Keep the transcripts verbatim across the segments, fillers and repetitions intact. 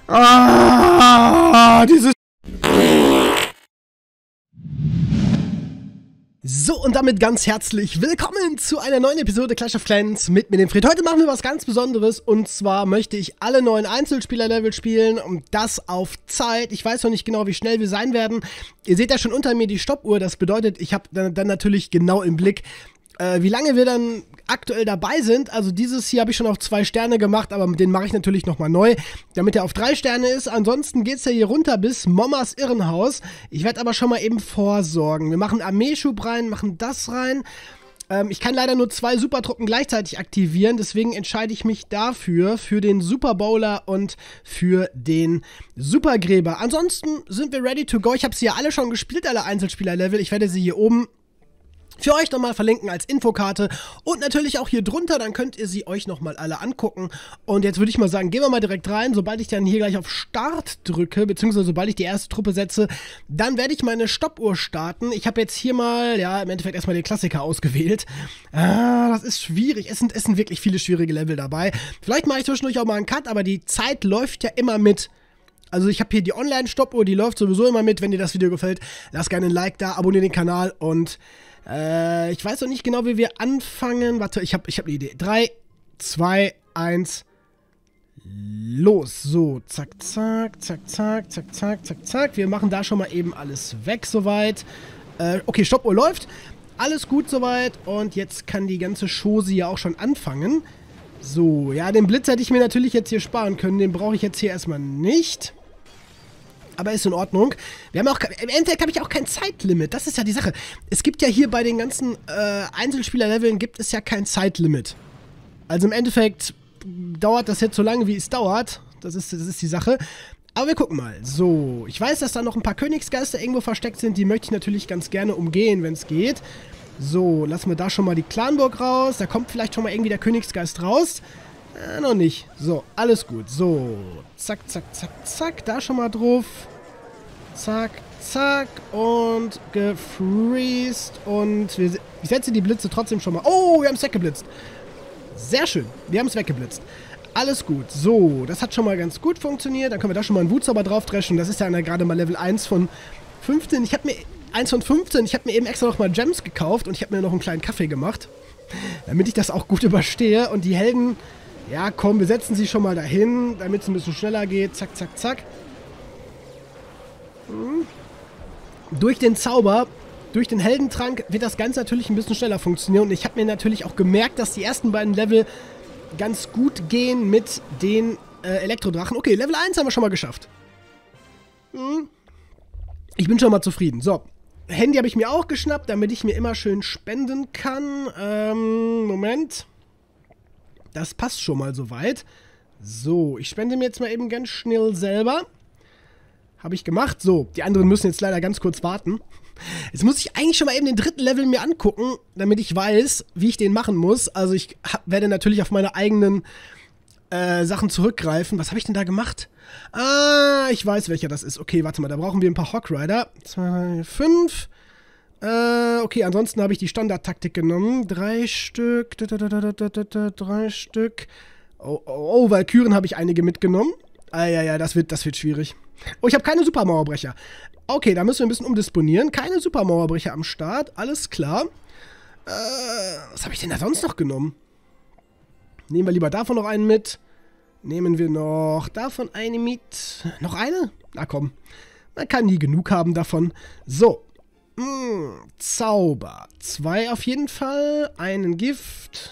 Ah, dieses... So, und damit ganz herzlich willkommen zu einer neuen Episode Clash of Clans mit mir, dem Fred. Heute machen wir was ganz Besonderes, und zwar möchte ich alle neuen Einzelspieler-Level spielen und das auf Zeit. Ich weiß noch nicht genau, wie schnell wir sein werden. Ihr seht ja schon unter mir die Stoppuhr, das bedeutet, ich habe dann, dann natürlich genau im Blick, äh, wie lange wir dann aktuell dabei sind. Also dieses hier habe ich schon auf zwei Sterne gemacht, aber den mache ich natürlich nochmal neu, damit er auf drei Sterne ist. Ansonsten geht es ja hier runter bis Mommas Irrenhaus. Ich werde aber schon mal eben vorsorgen. Wir machen Armeeschub rein, machen das rein. Ähm, ich kann leider nur zwei Supertruppen gleichzeitig aktivieren, deswegen entscheide ich mich dafür, für den Super Bowler und für den Supergräber. Ansonsten sind wir ready to go. Ich habe sie ja alle schon gespielt, alle Einzelspieler-Level. Ich werde sie hier oben für euch nochmal verlinken als Infokarte und natürlich auch hier drunter, dann könnt ihr sie euch nochmal alle angucken. Und jetzt würde ich mal sagen, gehen wir mal direkt rein. Sobald ich dann hier gleich auf Start drücke, beziehungsweise sobald ich die erste Truppe setze, dann werde ich meine Stoppuhr starten. Ich habe jetzt hier mal, ja, im Endeffekt erstmal den Klassiker ausgewählt. Ah, das ist schwierig. Es sind, es sind wirklich viele schwierige Level dabei. Vielleicht mache ich zwischendurch auch mal einen Cut, aber die Zeit läuft ja immer mit. Also ich habe hier die Online-Stoppuhr, die läuft sowieso immer mit. Wenn dir das Video gefällt, lasst gerne ein Like da, abonniert den Kanal und Äh, ich weiß noch nicht genau, wie wir anfangen. Warte, ich habe ich hab eine Idee. drei, zwei, eins, los. So, zack, zack, zack, zack, zack, zack, zack, zack. Wir machen da schon mal eben alles weg soweit. Äh, okay, Stoppuhr läuft. Alles gut soweit. Und jetzt kann die ganze Chose ja auch schon anfangen. So, ja, den Blitz hätte ich mir natürlich jetzt hier sparen können. Den brauche ich jetzt hier erstmal nicht. Aber ist in Ordnung. Wir haben auch, im Endeffekt habe ich auch kein Zeitlimit. Das ist ja die Sache. Es gibt ja hier bei den ganzen äh, Einzelspieler-Leveln gibt es ja kein Zeitlimit. Also im Endeffekt dauert das jetzt so lange, wie es dauert. Das ist, das ist die Sache. Aber wir gucken mal. So, ich weiß, dass da noch ein paar Königsgeister irgendwo versteckt sind. Die möchte ich natürlich ganz gerne umgehen, wenn es geht. So, lassen wir da schon mal die Clanburg raus. Da kommt vielleicht schon mal irgendwie der Königsgeist raus. Äh, noch nicht. So, alles gut. So, zack, zack, zack, zack. Da schon mal drauf. Zack, zack. Und gefreezed. Und wir, ich setze die Blitze trotzdem schon mal. Oh, wir haben es weggeblitzt. Sehr schön. Wir haben es weggeblitzt. Alles gut. So, das hat schon mal ganz gut funktioniert. Dann können wir da schon mal einen Wutzauber drauf dreschen. Das ist ja gerade mal Level eins von fünfzehn. Ich habe mir... eins von fünfzehn. Ich habe mir eben extra noch mal Gems gekauft. Und ich habe mir noch einen kleinen Kaffee gemacht. Damit ich das auch gut überstehe. Und die Helden... Ja, komm, wir setzen sie schon mal dahin, damit es ein bisschen schneller geht. Zack, zack, zack. Hm. Durch den Zauber, durch den Heldentrank wird das Ganze natürlich ein bisschen schneller funktionieren. Und ich habe mir natürlich auch gemerkt, dass die ersten beiden Level ganz gut gehen mit den äh, Elektrodrachen. Okay, Level eins haben wir schon mal geschafft. Hm. Ich bin schon mal zufrieden. So, Handy habe ich mir auch geschnappt, damit ich mir immer schön spenden kann. Ähm, Moment. Das passt schon mal soweit. So, ich spende mir jetzt mal eben ganz schnell selber. Habe ich gemacht. So, die anderen müssen jetzt leider ganz kurz warten. Jetzt muss ich eigentlich schon mal eben den dritten Level mir angucken, damit ich weiß, wie ich den machen muss. Also ich hab, werde natürlich auf meine eigenen äh, Sachen zurückgreifen. Was habe ich denn da gemacht? Ah, ich weiß, welcher das ist. Okay, warte mal, da brauchen wir ein paar Hawk Rider. Zwei, fünf. Äh, okay, ansonsten habe ich die Standardtaktik genommen. Drei Stück. Drei Stück. Oh, oh, oh, Valkyren habe ich einige mitgenommen. Ah, ja, ja, das wird, das wird schwierig. Oh, ich habe keine Supermauerbrecher. Okay, da müssen wir ein bisschen umdisponieren. Keine Supermauerbrecher am Start. Alles klar. Äh, was habe ich denn da sonst noch genommen? Nehmen wir lieber davon noch einen mit. Nehmen wir noch davon eine mit. Noch eine? Na komm. Man kann nie genug haben davon. So. Mm, Zauber. Zwei auf jeden Fall. Einen Gift.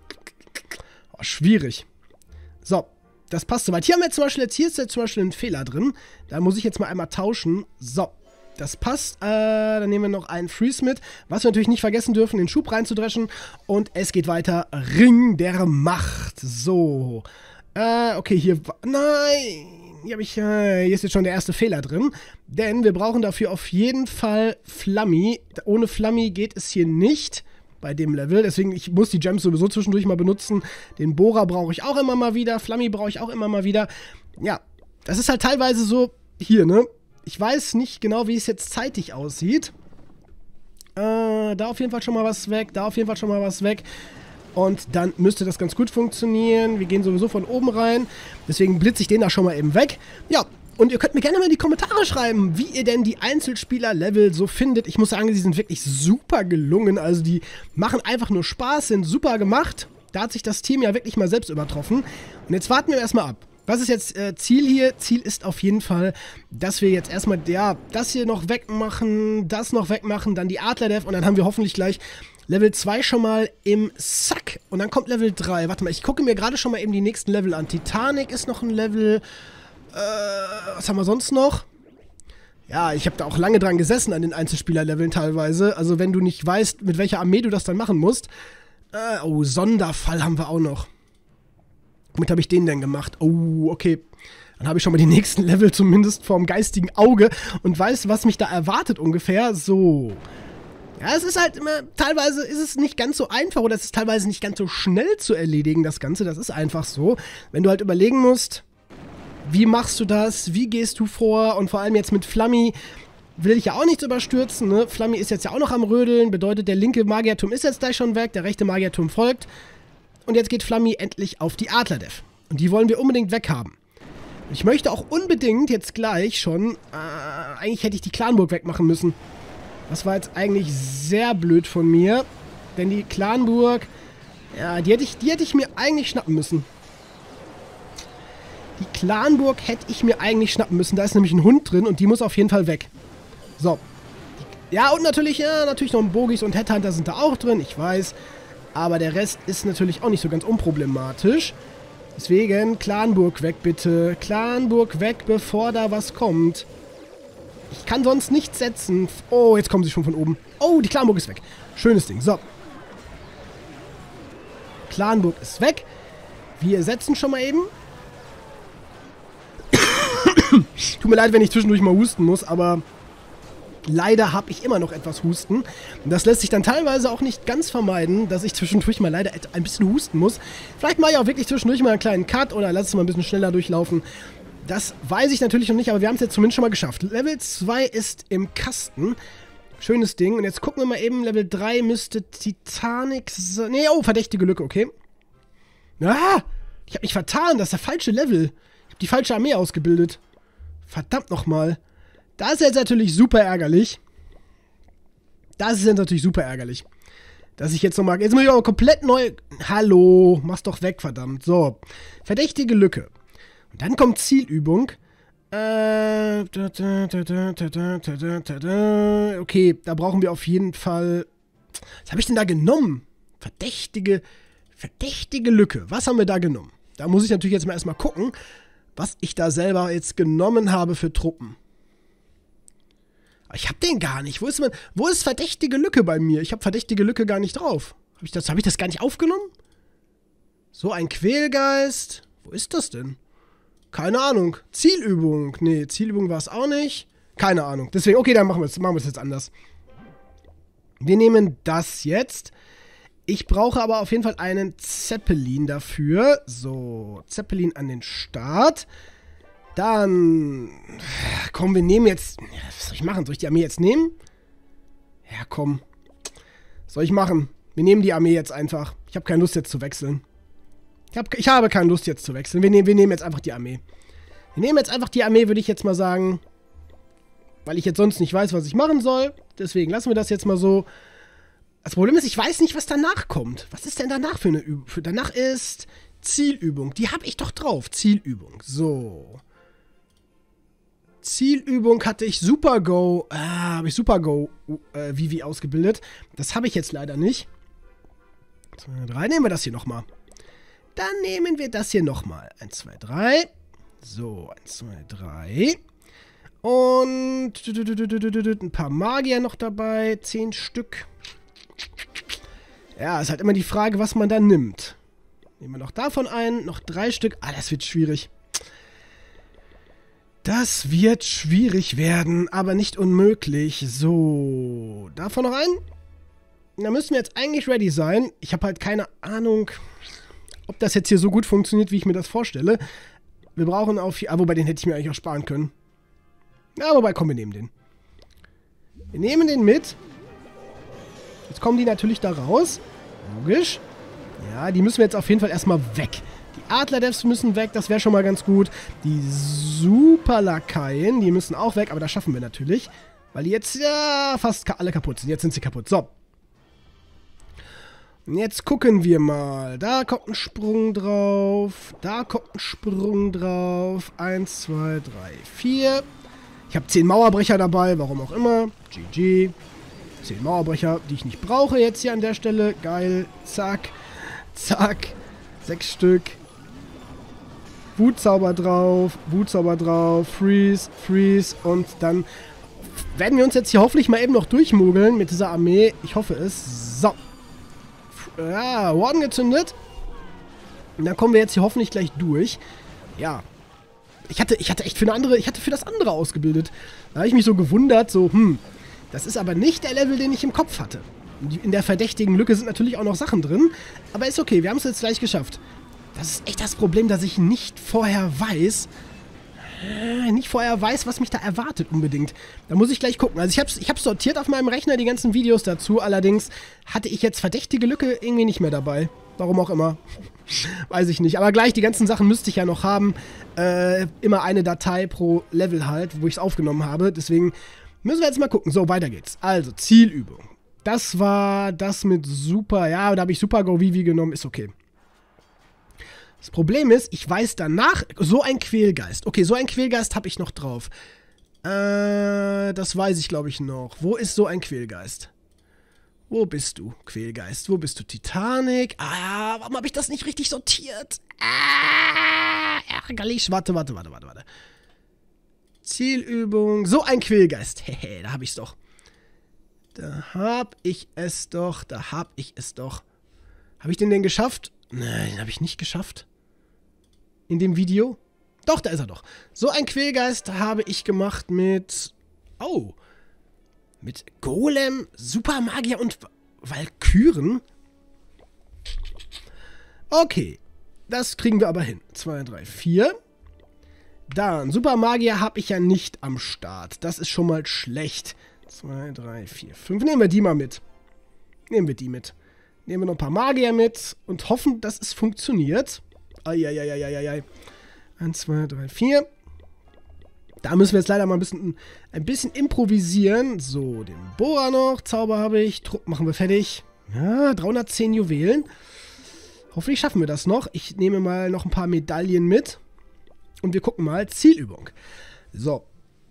Oh, schwierig. So, das passt soweit. Hier haben wir zum Beispiel, jetzt hier ist jetzt zum Beispiel ein Fehler drin. Da muss ich jetzt mal einmal tauschen. So, das passt. Äh, dann nehmen wir noch einen Freeze mit. Was wir natürlich nicht vergessen dürfen, den Schub reinzudreschen. Und es geht weiter. Ring der Macht. So. Äh, okay, hier... Nein! Hier, hab ich, äh, hier ist jetzt schon der erste Fehler drin. Denn wir brauchen dafür auf jeden Fall Flammi. Ohne Flammi geht es hier nicht bei dem Level. Deswegen, ich muss die Gems sowieso zwischendurch mal benutzen. Den Bohrer brauche ich auch immer mal wieder. Flammi brauche ich auch immer mal wieder. Ja, das ist halt teilweise so hier, ne? Ich weiß nicht genau, wie es jetzt zeitig aussieht. Äh, da auf jeden Fall schon mal was weg. Da auf jeden Fall schon mal was weg. Und dann müsste das ganz gut funktionieren. Wir gehen sowieso von oben rein. Deswegen blitze ich den da schon mal eben weg. Ja, und ihr könnt mir gerne mal in die Kommentare schreiben, wie ihr denn die Einzelspieler-Level so findet. Ich muss sagen, die sind wirklich super gelungen. Also die machen einfach nur Spaß, sind super gemacht. Da hat sich das Team ja wirklich mal selbst übertroffen. Und jetzt warten wir erstmal ab. Was ist jetzt äh, Ziel hier? Ziel ist auf jeden Fall, dass wir jetzt erstmal ja, das hier noch wegmachen, das noch wegmachen, dann die Adler-Dev und dann haben wir hoffentlich gleich Level zwei schon mal im Sack. Und dann kommt Level drei. Warte mal, ich gucke mir gerade schon mal eben die nächsten Level an. Titanic ist noch ein Level. Äh, was haben wir sonst noch? Ja, ich habe da auch lange dran gesessen an den Einzelspieler-Leveln teilweise. Also wenn du nicht weißt, mit welcher Armee du das dann machen musst. Äh, oh, Sonderfall haben wir auch noch. Womit habe ich den denn gemacht? Oh, okay. Dann habe ich schon mal die nächsten Level zumindest vorm geistigen Auge und weiß, was mich da erwartet ungefähr. So. Ja, es ist halt immer, teilweise ist es nicht ganz so einfach oder es ist teilweise nicht ganz so schnell zu erledigen, das Ganze. Das ist einfach so. Wenn du halt überlegen musst, wie machst du das, wie gehst du vor und vor allem jetzt mit Flammy will ich ja auch nichts überstürzen, ne? Flammy ist jetzt ja auch noch am Rödeln, bedeutet, der linke Magierturm ist jetzt gleich schon weg, der rechte Magierturm folgt. Und jetzt geht Flammy endlich auf die Adler-Dev. Und die wollen wir unbedingt weghaben. Ich möchte auch unbedingt jetzt gleich schon, äh, eigentlich hätte ich die Clanburg wegmachen müssen. Das war jetzt eigentlich sehr blöd von mir. Denn die Clanburg, ja, die hätte ich, die hätte ich mir eigentlich schnappen müssen. Die Clanburg hätte ich mir eigentlich schnappen müssen. Da ist nämlich ein Hund drin und die muss auf jeden Fall weg. So. Ja, und natürlich, ja, natürlich noch ein Bogis und Headhunter sind da auch drin, ich weiß. Aber der Rest ist natürlich auch nicht so ganz unproblematisch. Deswegen, Clanburg weg, bitte. Clanburg weg, bevor da was kommt. Ich kann sonst nichts setzen. Oh, jetzt kommen sie schon von oben. Oh, die Clanburg ist weg. Schönes Ding. So. Clanburg ist weg. Wir setzen schon mal eben. Tut mir leid, wenn ich zwischendurch mal husten muss, aber leider habe ich immer noch etwas Husten. Und das lässt sich dann teilweise auch nicht ganz vermeiden, dass ich zwischendurch mal leider ein bisschen husten muss. Vielleicht mache ich auch wirklich zwischendurch mal einen kleinen Cut oder lasse es mal ein bisschen schneller durchlaufen. Das weiß ich natürlich noch nicht, aber wir haben es jetzt zumindest schon mal geschafft. Level zwei ist im Kasten. Schönes Ding. Und jetzt gucken wir mal eben, Level drei müsste Titanic sein. Nee, oh, verdächtige Lücke, okay. Ah, ich habe mich vertan, das ist der falsche Level. Ich habe die falsche Armee ausgebildet. Verdammt nochmal. Das ist jetzt natürlich super ärgerlich. Das ist jetzt natürlich super ärgerlich. Dass ich jetzt nochmal... Jetzt muss ich auch komplett neu... Hallo, mach's doch weg, verdammt. So, verdächtige Lücke. Und dann kommt Zielübung. Äh... Okay, da brauchen wir auf jeden Fall... Was habe ich denn da genommen? Verdächtige... Verdächtige Lücke. Was haben wir da genommen? Da muss ich natürlich jetzt mal erstmal gucken, was ich da selber jetzt genommen habe für Truppen. Ich hab den gar nicht. Wo ist man? Wo ist verdächtige Lücke bei mir? Ich habe verdächtige Lücke gar nicht drauf. Habe ich das, hab ich das gar nicht aufgenommen? So ein Quälgeist. Wo ist das denn? Keine Ahnung. Zielübung. Nee, Zielübung war es auch nicht. Keine Ahnung. Deswegen, okay, dann machen wir es machen wir es jetzt anders. Wir nehmen das jetzt. Ich brauche aber auf jeden Fall einen Zeppelin dafür. So, Zeppelin an den Start. Dann, komm, wir nehmen jetzt, was soll ich machen? Soll ich die Armee jetzt nehmen? Ja, komm. Was soll ich machen? Wir nehmen die Armee jetzt einfach. Ich habe keine Lust jetzt zu wechseln. Ich, hab, ich habe keine Lust jetzt zu wechseln. Wir, nehm, wir nehmen jetzt einfach die Armee. Wir nehmen jetzt einfach die Armee, würde ich jetzt mal sagen. Weil ich jetzt sonst nicht weiß, was ich machen soll. Deswegen lassen wir das jetzt mal so. Das Problem ist, ich weiß nicht, was danach kommt. Was ist denn danach für eine Übung? Danach ist Zielübung. Die habe ich doch drauf. Zielübung. So. Zielübung hatte ich Super Go. Ah, habe ich Super Go äh, Vivi ausgebildet. Das habe ich jetzt leider nicht. zwei, drei. Nehmen wir das hier nochmal. Dann nehmen wir das hier nochmal. eins, zwei, drei. So, eins, zwei, drei. Und ein paar Magier noch dabei. zehn Stück. Ja, ist halt immer die Frage, was man da nimmt. Nehmen wir noch davon ein. Noch drei Stück. Ah, das wird schwierig. Das wird schwierig werden, aber nicht unmöglich. So, davon noch ein. Da müssen wir jetzt eigentlich ready sein. Ich habe halt keine Ahnung, ob das jetzt hier so gut funktioniert, wie ich mir das vorstelle. Wir brauchen auf... Ah, wobei, den hätte ich mir eigentlich auch sparen können. Ja, wobei, komm, wir nehmen den. Wir nehmen den mit. Jetzt kommen die natürlich da raus. Logisch. Ja, die müssen wir jetzt auf jeden Fall erstmal weg. Die Adler-Devs müssen weg, das wäre schon mal ganz gut. Die Super-Lakaien, die müssen auch weg, aber das schaffen wir natürlich. Weil die jetzt ja fast ka alle kaputt sind. Jetzt sind sie kaputt. So. Und jetzt gucken wir mal. Da kommt ein Sprung drauf. Da kommt ein Sprung drauf. Eins, zwei, drei, vier. Ich habe zehn Mauerbrecher dabei, warum auch immer. G G. zehn Mauerbrecher, die ich nicht brauche jetzt hier an der Stelle. Geil. Zack. Zack. Sechs Stück. Wutzauber drauf. Wutzauber drauf. Freeze. Freeze. Und dann werden wir uns jetzt hier hoffentlich mal eben noch durchmogeln mit dieser Armee. Ich hoffe es. So. Ja, Warden gezündet. Und dann kommen wir jetzt hier hoffentlich gleich durch. Ja. Ich hatte, ich hatte echt für eine andere, ich hatte für das andere ausgebildet. Da habe ich mich so gewundert, so, hm, das ist aber nicht der Level, den ich im Kopf hatte. In der verdächtigen Lücke sind natürlich auch noch Sachen drin, aber ist okay, wir haben es jetzt gleich geschafft. Das ist echt das Problem, dass ich nicht vorher weiß, äh, nicht vorher weiß, was mich da erwartet unbedingt. Da muss ich gleich gucken. Also ich habe ich hab's sortiert auf meinem Rechner, die ganzen Videos dazu, allerdings hatte ich jetzt verdächtige Lücke irgendwie nicht mehr dabei. Warum auch immer. Weiß ich nicht. Aber gleich, die ganzen Sachen müsste ich ja noch haben. Äh, immer eine Datei pro Level halt, wo ich es aufgenommen habe. Deswegen müssen wir jetzt mal gucken. So, weiter geht's. Also, Zielübung. Das war das mit Super. Ja, da habe ich Super Go Vivi genommen. Ist okay. Das Problem ist, ich weiß danach, so ein Quälgeist. Okay, so ein Quälgeist habe ich noch drauf. Äh, das weiß ich, glaube ich, noch. Wo ist so ein Quälgeist? Wo bist du, Quälgeist? Wo bist du, Titanic? Ah, warum habe ich das nicht richtig sortiert? Ah, ärgerlich. Warte, warte, warte, warte, warte. Zielübung. So ein Quälgeist. Hehe, da habe ich es doch. Da habe ich es doch. Da habe ich es doch. Habe ich den denn geschafft? Nein, den habe ich nicht geschafft. In dem Video? Doch, da ist er doch. So ein Quälgeist habe ich gemacht mit... Oh. Mit Golem, Supermagier und Walküren. Okay. Das kriegen wir aber hin. zwei, drei, vier. Dann, Supermagier habe ich ja nicht am Start. Das ist schon mal schlecht. zwei, drei, vier, fünf. Nehmen wir die mal mit. Nehmen wir die mit. Nehmen wir noch ein paar Magier mit und hoffen, dass es funktioniert. Eieieiei. eins, zwei, drei, vier. Da müssen wir jetzt leider mal ein bisschen, ein bisschen improvisieren. So, den Bohrer noch. Zauber habe ich. Trupp machen wir fertig. Ja, dreihundertzehn Juwelen. Hoffentlich schaffen wir das noch. Ich nehme mal noch ein paar Medaillen mit. Und wir gucken mal. Zielübung. So.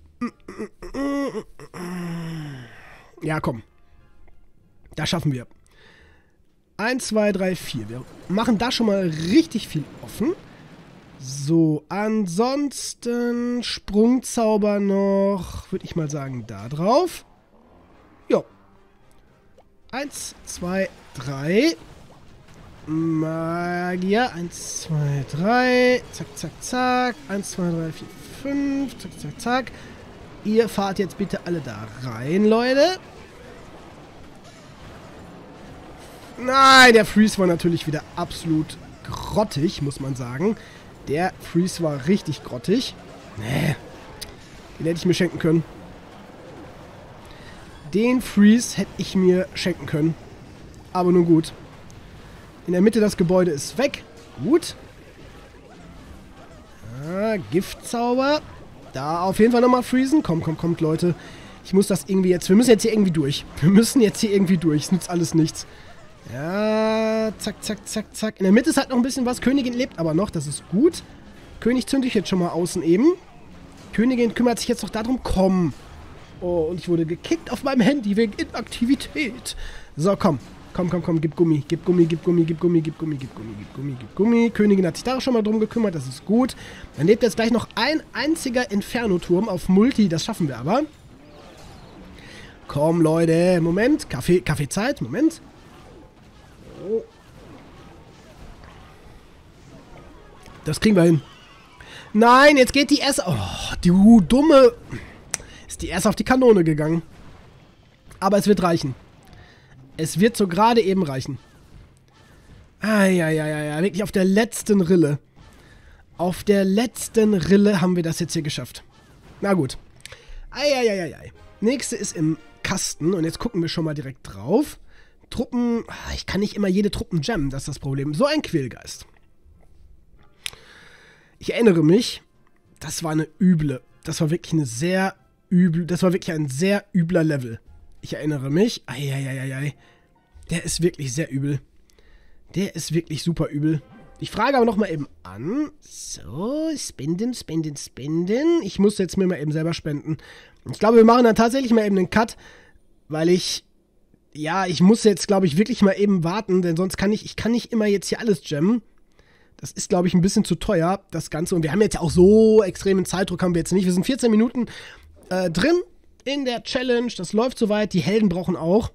Ja, komm. Das schaffen wir. eins, zwei, drei, vier. Wir machen da schon mal richtig viel offen. So, ansonsten Sprungzauber noch, würde ich mal sagen, da drauf. Jo. Eins, zwei, drei. Magier. Eins, zwei, drei. Zack, zack, zack. Eins, zwei, drei, vier, fünf. Zack, zack, zack. Ihr fahrt jetzt bitte alle da rein, Leute. Nein, der Freeze war natürlich wieder absolut grottig, muss man sagen. Der Freeze war richtig grottig. Nee, den hätte ich mir schenken können. Den Freeze hätte ich mir schenken können. Aber nun gut. In der Mitte das Gebäude ist weg. Gut. Ah, Giftzauber. Da auf jeden Fall nochmal freezen. Komm, komm, kommt, Leute. Ich muss das irgendwie jetzt... Wir müssen jetzt hier irgendwie durch. Wir müssen jetzt hier irgendwie durch. Es nützt alles nichts. Ja, zack, zack, zack, zack. In der Mitte ist halt noch ein bisschen was. Königin lebt aber noch, das ist gut. König zünde ich jetzt schon mal außen eben. Königin kümmert sich jetzt noch darum. Komm. Oh, und ich wurde gekickt auf meinem Handy wegen Inaktivität. So, komm. Komm, komm, komm, gib Gummi, gib Gummi, gib Gummi, gib Gummi, gib Gummi, gib Gummi, gib Gummi, gib Gummi. Königin hat sich da schon mal drum gekümmert, das ist gut. Dann lebt jetzt gleich noch ein einziger Inferno-Turm auf Multi, das schaffen wir aber. Komm, Leute, Moment. Kaffee, Kaffeezeit, Moment. Das kriegen wir hin. Nein, jetzt geht die erst... Oh, du dumme... Ist die erst auf die Kanone gegangen. Aber es wird reichen. Es wird so gerade eben reichen. Eieieiei, wirklich auf der letzten Rille. Auf der letzten Rille haben wir das jetzt hier geschafft. Na gut. Eieieiei. Nächste ist im Kasten. Und jetzt gucken wir schon mal direkt drauf. Truppen, ich kann nicht immer jede Truppen jammen, das ist das Problem. So ein Quälgeist. Ich erinnere mich, das war eine üble, das war wirklich eine sehr übel, das war wirklich ein sehr übler Level. Ich erinnere mich, eieieiei, der ist wirklich sehr übel. Der ist wirklich super übel. Ich frage aber noch mal eben an. So, spenden, spenden, spenden. Ich muss jetzt mir mal eben selber spenden. Ich glaube, wir machen dann tatsächlich mal eben einen Cut, weil ich, ja, ich muss jetzt, glaube ich, wirklich mal eben warten, denn sonst kann ich, ich kann nicht immer jetzt hier alles jammen. Das ist, glaube ich, ein bisschen zu teuer, das Ganze. Und wir haben jetzt ja auch so extremen Zeitdruck, haben wir jetzt nicht. Wir sind vierzehn Minuten äh, drin in der Challenge. Das läuft soweit. Die Helden brauchen auch.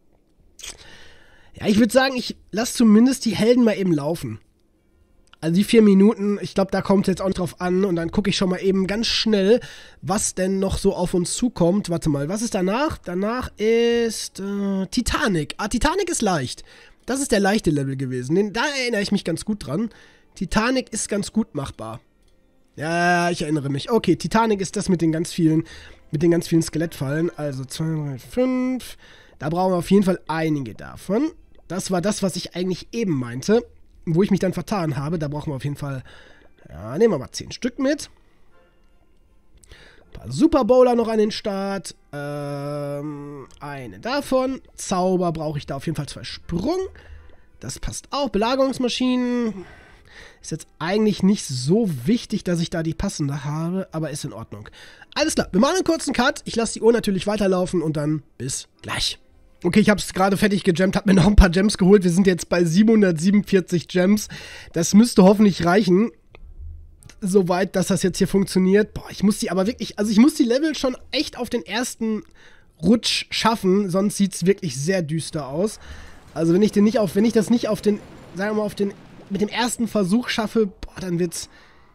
Ja, ich würde sagen, ich lasse zumindest die Helden mal eben laufen. Also die vier Minuten, ich glaube, da kommt es jetzt auch nicht drauf an. Und dann gucke ich schon mal eben ganz schnell, was denn noch so auf uns zukommt. Warte mal, was ist danach? Danach ist äh, Titanic. Ah, Titanic ist leicht. Das ist der leichte Level gewesen. Den, da erinnere ich mich ganz gut dran. Titanic ist ganz gut machbar. Ja, ich erinnere mich. Okay, Titanic ist das mit den ganz vielen, mit den ganz vielen Skelettfallen. Also zwei, drei, fünf. Da brauchen wir auf jeden Fall einige davon. Das war das, was ich eigentlich eben meinte. Wo ich mich dann vertan habe. Da brauchen wir auf jeden Fall, ja, nehmen wir mal zehn Stück mit. Ein paar Super Bowler noch an den Start. Ähm, eine davon. Zauber brauche ich da auf jeden Fall zwei Sprung. Das passt auch. Belagerungsmaschinen. Ist jetzt eigentlich nicht so wichtig, dass ich da die passende habe, aber ist in Ordnung. Alles klar, wir machen einen kurzen Cut. Ich lasse die Uhr natürlich weiterlaufen und dann bis gleich. Okay, ich habe es gerade fertig gejammt, habe mir noch ein paar Gems geholt. Wir sind jetzt bei siebenhundertsiebenundvierzig Gems. Das müsste hoffentlich reichen. Soweit, dass das jetzt hier funktioniert. Boah, ich muss die aber wirklich, also ich muss die Level schon echt auf den ersten Rutsch schaffen, sonst sieht es wirklich sehr düster aus. Also wenn ich den nicht auf, wenn ich das nicht auf den, sagen wir mal, auf den, mit dem ersten Versuch schaffe, boah, dann wird's,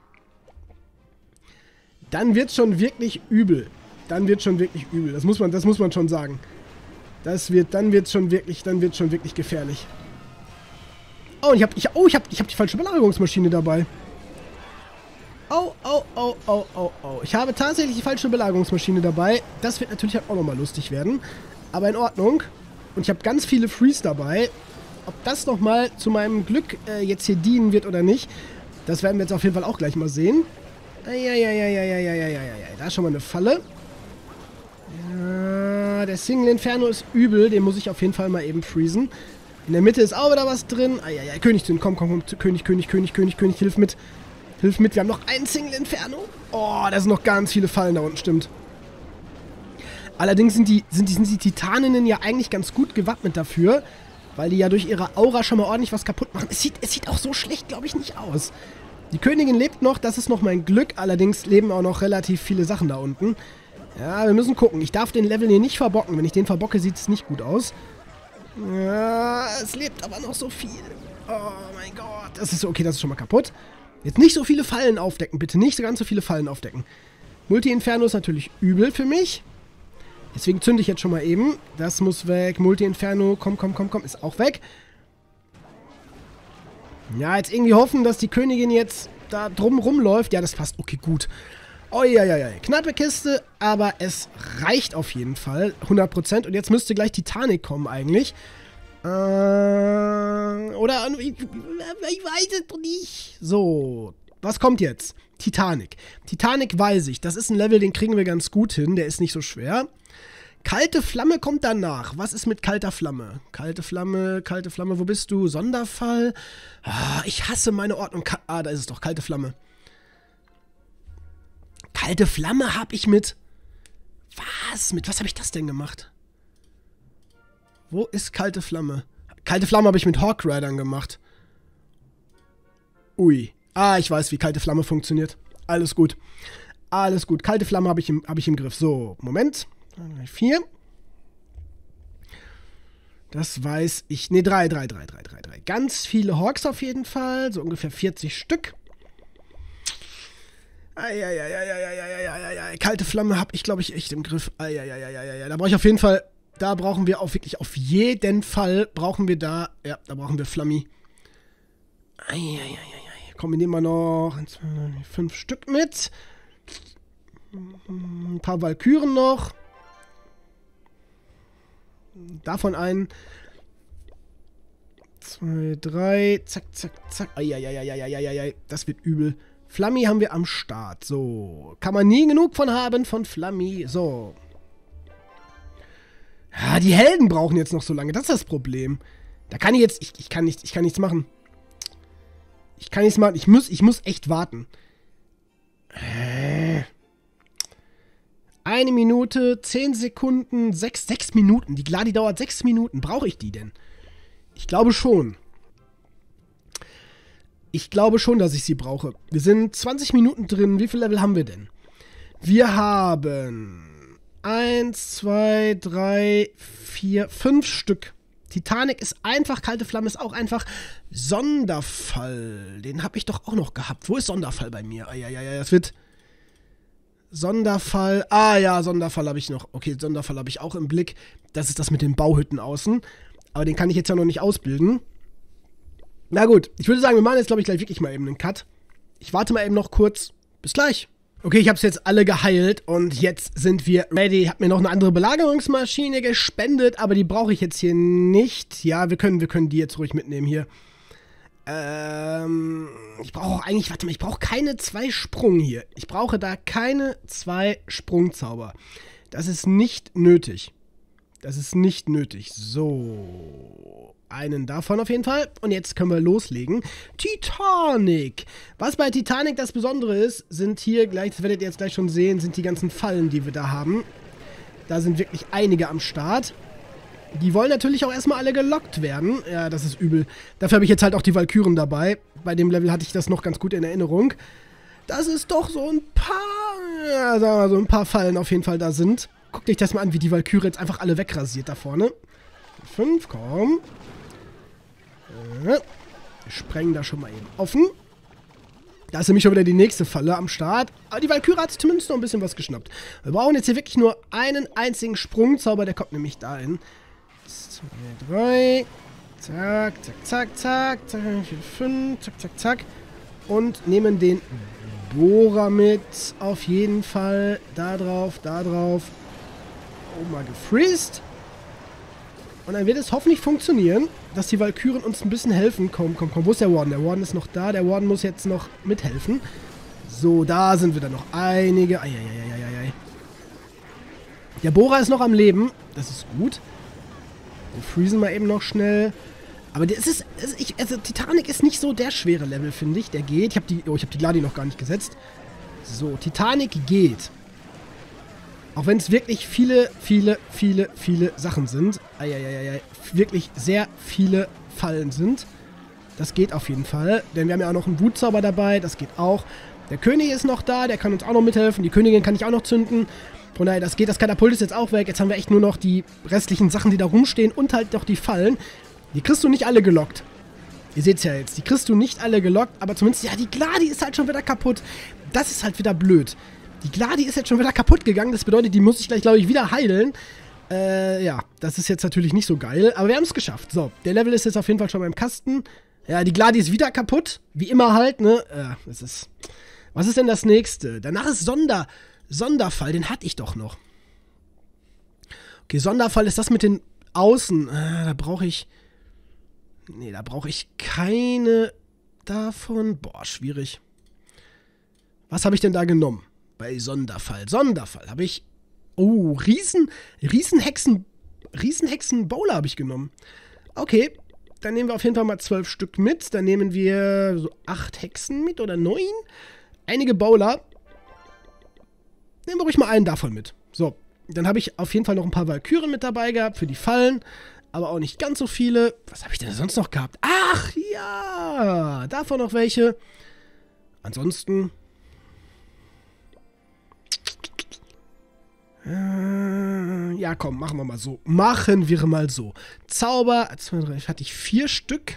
dann wird's schon wirklich übel. Dann wird's schon wirklich übel. Das muss man, das muss man schon sagen. Das wird, dann wird's schon wirklich, dann wird's schon wirklich gefährlich. Oh, und ich habe, ich, oh, ich habe, ich habe die falsche Belagerungsmaschine dabei. Oh, oh, oh, oh, oh, oh. Ich habe tatsächlich die falsche Belagerungsmaschine dabei. Das wird natürlich auch nochmal lustig werden. Aber in Ordnung. Und ich habe ganz viele Freeze dabei. Ob das nochmal zu meinem Glück äh, jetzt hier dienen wird oder nicht, das werden wir jetzt auf jeden Fall auch gleich mal sehen. Eieieiei, da ist schon mal eine Falle. Ja, der Single Inferno ist übel. Den muss ich auf jeden Fall mal eben freezen. In der Mitte ist auch wieder was drin. Eieiei, König, komm, komm, komm. König, König, König, König, König, hilf mit. Hilf mit, wir haben noch einen Single Inferno. Oh, da sind noch ganz viele Fallen da unten, stimmt. Allerdings sind die, sind die, sind die Titaninnen ja eigentlich ganz gut gewappnet dafür, weil die ja durch ihre Aura schon mal ordentlich was kaputt machen. Es sieht, es sieht auch so schlecht, glaube ich, nicht aus. Die Königin lebt noch, das ist noch mein Glück. Allerdings leben auch noch relativ viele Sachen da unten. Ja, wir müssen gucken. Ich darf den Level hier nicht verbocken. Wenn ich den verbocke, sieht es nicht gut aus. Ja, es lebt aber noch so viel. Oh mein Gott. Das ist okay, das ist schon mal kaputt. Jetzt nicht so viele Fallen aufdecken, bitte. Nicht so ganz so viele Fallen aufdecken. Multi-Inferno ist natürlich übel für mich. Deswegen zünde ich jetzt schon mal eben. Das muss weg. Multi-Inferno, komm, komm, komm, komm, ist auch weg. Ja, jetzt irgendwie hoffen, dass die Königin jetzt da drum rumläuft. Ja, das passt. Okay, gut. Oh, ja, ja, ja. Knappe Kiste, aber es reicht auf jeden Fall. hundert Prozent. Und jetzt müsste gleich Titanic kommen eigentlich. Äh, oder, ich, ich weiß es doch nicht. So, was kommt jetzt? Titanic. Titanic weiß ich. Das ist ein Level, den kriegen wir ganz gut hin. Der ist nicht so schwer. Kalte Flamme kommt danach. Was ist mit kalter Flamme? Kalte Flamme, kalte Flamme, wo bist du? Sonderfall. Ah, ich hasse meine Ordnung. Ah, da ist es doch, kalte Flamme. Kalte Flamme habe ich mit... Was? Mit was habe ich das denn gemacht? Wo ist kalte Flamme? Kalte Flamme habe ich mit Hawk Riders gemacht. Ui. Ah, ich weiß, wie kalte Flamme funktioniert. Alles gut. Alles gut. Kalte Flamme habe ich, im, hab ich im Griff. So, Moment. Vier. Das weiß ich. Ne, drei, drei, drei, drei, drei, drei. Ganz viele Hawks auf jeden Fall. So ungefähr vierzig Stück. Eieieiei. Kalte Flamme habe ich, glaube ich, echt im Griff. Eieieiei. Da brauche ich auf jeden Fall... Da brauchen wir auch wirklich, auf jeden Fall brauchen wir da... Ja, da brauchen wir Flammi. Eieieiei. Komm, wir nehmen mal noch eins, zwei, drei, fünf Stück mit. Ein paar Walküren noch. Davon einen. zwei, drei. Zack, zack, zack. Eieieiei, das wird übel. Flammi haben wir am Start. So. Kann man nie genug von haben, von Flammi. So. Ja, die Helden brauchen jetzt noch so lange. Das ist das Problem. Da kann ich jetzt... Ich, ich, kann, nicht, ich kann nichts machen. Ich kann nichts machen. Ich muss, ich muss echt warten. Äh... Eine Minute, zehn Sekunden, sechs, sechs Minuten. Die Gladi dauert sechs Minuten. Brauche ich die denn? Ich glaube schon. Ich glaube schon, dass ich sie brauche. Wir sind zwanzig Minuten drin. Wie viel Level haben wir denn? Wir haben eins, zwei, drei, vier, fünf Stück. Titanic ist einfach, kalte Flamme ist auch einfach. Sonderfall. Den habe ich doch auch noch gehabt. Wo ist Sonderfall bei mir? Eieiei, das wird... Sonderfall. Ah ja, Sonderfall habe ich noch. Okay, Sonderfall habe ich auch im Blick. Das ist das mit den Bauhütten außen. Aber den kann ich jetzt ja noch nicht ausbilden. Na gut, ich würde sagen, wir machen jetzt, glaube ich, gleich wirklich mal eben einen Cut. Ich warte mal eben noch kurz. Bis gleich. Okay, ich habe es jetzt alle geheilt und jetzt sind wir ready. Ich habe mir noch eine andere Belagerungsmaschine gespendet, aber die brauche ich jetzt hier nicht. Ja, wir können, wir können die jetzt ruhig mitnehmen hier. Ähm, ich brauche auch eigentlich, warte mal, ich brauche keine zwei Sprung hier. Ich brauche da keine zwei Sprungzauber. Das ist nicht nötig. Das ist nicht nötig. So, einen davon auf jeden Fall. Und jetzt können wir loslegen. Titanic. Was bei Titanic das Besondere ist, sind hier gleich, das werdet ihr jetzt gleich schon sehen, sind die ganzen Fallen, die wir da haben. Da sind wirklich einige am Start. Die wollen natürlich auch erstmal alle gelockt werden. Ja, das ist übel. Dafür habe ich jetzt halt auch die Walküren dabei. Bei dem Level hatte ich das noch ganz gut in Erinnerung. Dass es doch so ein paar, ja, sagen wir mal, so ein paar Fallen auf jeden Fall da sind. Guckt euch das mal an, wie die Walküre jetzt einfach alle wegrasiert da vorne. Fünf, komm. Wir sprengen da schon mal eben offen. Da ist nämlich schon wieder die nächste Falle am Start. Aber die Walküre hat sich zumindest noch ein bisschen was geschnappt. Wir brauchen jetzt hier wirklich nur einen einzigen Sprungzauber. Der kommt nämlich dahin. zwei, drei, zack, zack, zack, zack, zack, vier, fünf, zack, zack, zack. Und nehmen den Bohrer mit. Auf jeden Fall. Da drauf, da drauf. Oh, mal gefreezed. Und dann wird es hoffentlich funktionieren, dass die Walküren uns ein bisschen helfen. Komm, komm, komm. Wo ist der Warden? Der Warden ist noch da. Der Warden muss jetzt noch mithelfen. So, da sind wieder noch einige. Eieieiei. Der Bohrer ist noch am Leben. Das ist gut. Wir freezen mal eben noch schnell. Aber das ist, also, ich, also Titanic ist nicht so der schwere Level, finde ich. Der geht. Ich habe die, oh, ich habe die Gladi noch gar nicht gesetzt. So, Titanic geht. Auch wenn es wirklich viele, viele, viele, viele Sachen sind. Eieieiei. Wirklich sehr viele Fallen sind. Das geht auf jeden Fall. Denn wir haben ja auch noch einen Wutzauber dabei. Das geht auch. Der König ist noch da. Der kann uns auch noch mithelfen. Die Königin kann ich auch noch zünden. Von daher, das geht. Das Katapult ist jetzt auch weg. Jetzt haben wir echt nur noch die restlichen Sachen, die da rumstehen. Und halt noch die Fallen. Die kriegst du nicht alle gelockt. Ihr seht es ja jetzt. Die kriegst du nicht alle gelockt. Aber zumindest, ja, die Gladi ist halt schon wieder kaputt. Das ist halt wieder blöd. Die Gladi ist jetzt schon wieder kaputt gegangen. Das bedeutet, die muss ich gleich, glaube ich, wieder heilen. Äh, ja, das ist jetzt natürlich nicht so geil. Aber wir haben es geschafft. So, der Level ist jetzt auf jeden Fall schon beim Kasten. Ja, die Gladi ist wieder kaputt. Wie immer halt, ne? Ja, das ist... Was ist denn das nächste? Danach ist Sonder... Sonderfall, den hatte ich doch noch. Okay, Sonderfall ist das mit den Außen. Ah, da brauche ich... Nee, da brauche ich keine davon. Boah, schwierig. Was habe ich denn da genommen? Bei Sonderfall. Sonderfall habe ich... Oh, Riesen... Riesenhexen... Riesenhexen-Bowler habe ich genommen. Okay, dann nehmen wir auf jeden Fall mal zwölf Stück mit. Dann nehmen wir so acht Hexen mit oder neun. Einige Bowler. Nehmen wir ruhig mal einen davon mit. So, dann habe ich auf jeden Fall noch ein paar Walküren mit dabei gehabt für die Fallen. Aber auch nicht ganz so viele. Was habe ich denn sonst noch gehabt? Ach, ja! Davon noch welche. Ansonsten... Äh, ja, komm, machen wir mal so. Machen wir mal so. Zauber, zwei, drei, hatte ich vier Stück.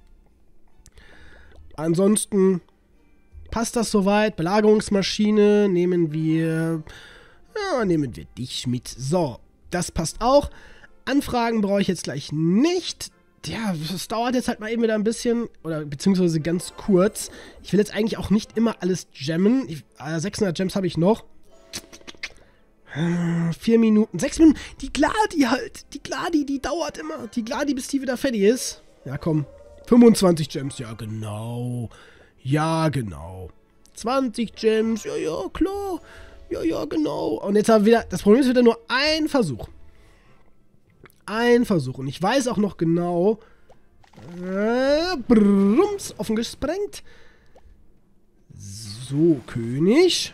Ansonsten passt das soweit. Belagerungsmaschine nehmen wir... Ja, nehmen wir dich mit. So, das passt auch. Anfragen brauche ich jetzt gleich nicht. Ja, das dauert jetzt halt mal eben wieder ein bisschen. Oder beziehungsweise ganz kurz. Ich will jetzt eigentlich auch nicht immer alles gemmen. Ich, äh, sechshundert Gems habe ich noch. Vier Minuten, sechs Minuten. Die Gladi halt. Die Gladi, die dauert immer. Die Gladi, bis die wieder fertig ist. Ja, komm. fünfundzwanzig Gems, ja genau. Ja, genau. zwanzig Gems, ja, ja, klar. Ja, ja, genau. Und jetzt haben wir wieder, das Problem ist wieder nur ein Versuch. Ein Versuch. Und ich weiß auch noch genau, äh, brrrums, offen gesprengt. So, König.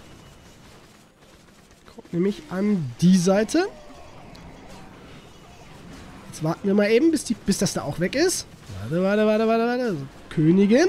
Kommt nämlich an die Seite. Jetzt warten wir mal eben, bis, die, bis das da auch weg ist. Warte, warte, warte, warte, warte. So, Königin.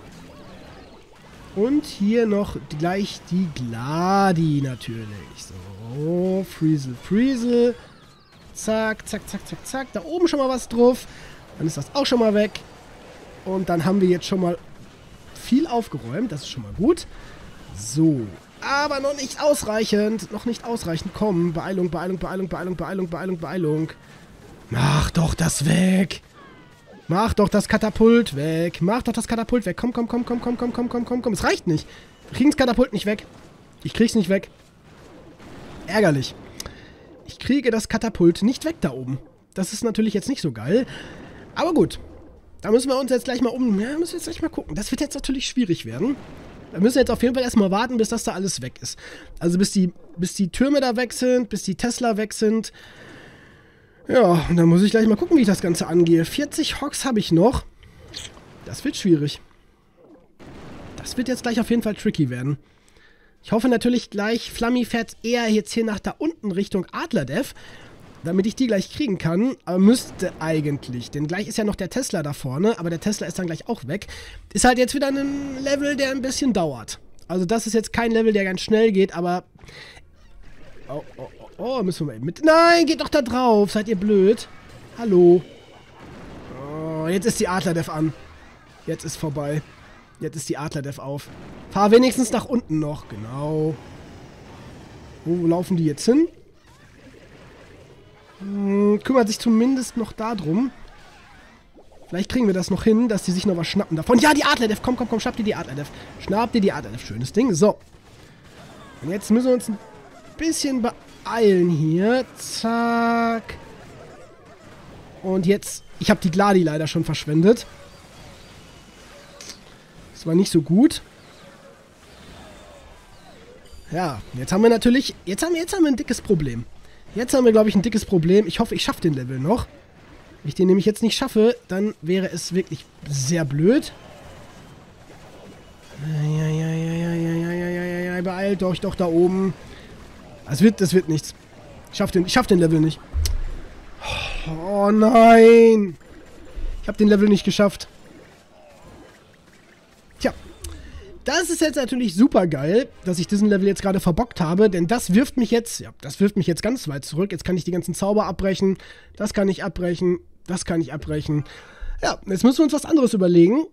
Und hier noch gleich die Gladi natürlich. So, Friesel, Friesel. Zack, zack, zack, zack, zack. Da oben schon mal was drauf. Dann ist das auch schon mal weg. Und dann haben wir jetzt schon mal viel aufgeräumt. Das ist schon mal gut. So, aber noch nicht ausreichend. Noch nicht ausreichend. Komm, Beeilung, Beeilung, Beeilung, Beeilung, Beeilung, Beeilung, Beeilung. Mach doch das weg. Mach doch das Katapult weg. Mach doch das Katapult weg. Komm, komm, komm, komm, komm, komm, komm, komm, komm, komm. Es reicht nicht. Wir kriegen das Katapult nicht weg. Ich krieg's nicht weg. Ärgerlich. Ich kriege das Katapult nicht weg da oben. Das ist natürlich jetzt nicht so geil. Aber gut. Da müssen wir uns jetzt gleich mal um... Ja, müssen wir jetzt gleich mal gucken. Das wird jetzt natürlich schwierig werden. Da müssen wir jetzt auf jeden Fall erstmal warten, bis das da alles weg ist. Also bis die, bis die Türme da weg sind, bis die Tesla weg sind. Ja, und dann muss ich gleich mal gucken, wie ich das Ganze angehe. vierzig Hogs habe ich noch. Das wird schwierig. Das wird jetzt gleich auf jeden Fall tricky werden. Ich hoffe natürlich gleich, Flammy fährt eher jetzt hier nach da unten Richtung Adlerdev, damit ich die gleich kriegen kann. Aber müsste eigentlich, denn gleich ist ja noch der Tesla da vorne, aber der Tesla ist dann gleich auch weg. Ist halt jetzt wieder ein Level, der ein bisschen dauert. Also das ist jetzt kein Level, der ganz schnell geht, aber... Oh, oh, oh, oh, müssen wir mal eben mit... Nein, geht doch da drauf, seid ihr blöd? Hallo? Oh, jetzt ist die Adlerdev an. Jetzt ist vorbei. Jetzt ist die Adlerdev auf. Fahr wenigstens nach unten noch, genau. Wo laufen die jetzt hin? Hm, kümmert sich zumindest noch darum. Vielleicht kriegen wir das noch hin, dass die sich noch was schnappen davon. Ja, die Adlerdev, komm, komm, komm, schnapp dir die Adlerdev. Schnapp dir die Adlerdev, schönes Ding. So. Und jetzt müssen wir uns ein bisschen beeilen hier. Zack. Und jetzt, ich habe die Gladi leider schon verschwendet. Das war nicht so gut. Ja, jetzt haben wir natürlich, jetzt haben wir, jetzt haben wir ein dickes Problem. Jetzt haben wir, glaube ich, ein dickes Problem. Ich hoffe, ich schaffe den Level noch. Wenn ich den nämlich jetzt nicht schaffe, dann wäre es wirklich sehr blöd. Ja, ja, ja, ja, ja, ja, ja, ja, ja, ja, beeilt euch doch da oben. Das wird, das wird nichts. Ich schaff den, ich schaff den Level nicht. Oh nein. Ich habe den Level nicht geschafft. Tja. Das ist jetzt natürlich super geil, dass ich diesen Level jetzt gerade verbockt habe, denn das wirft mich jetzt, ja, das wirft mich jetzt ganz weit zurück. Jetzt kann ich die ganzen Zauber abbrechen. Das kann ich abbrechen. Das kann ich abbrechen. Ja, jetzt müssen wir uns was anderes überlegen.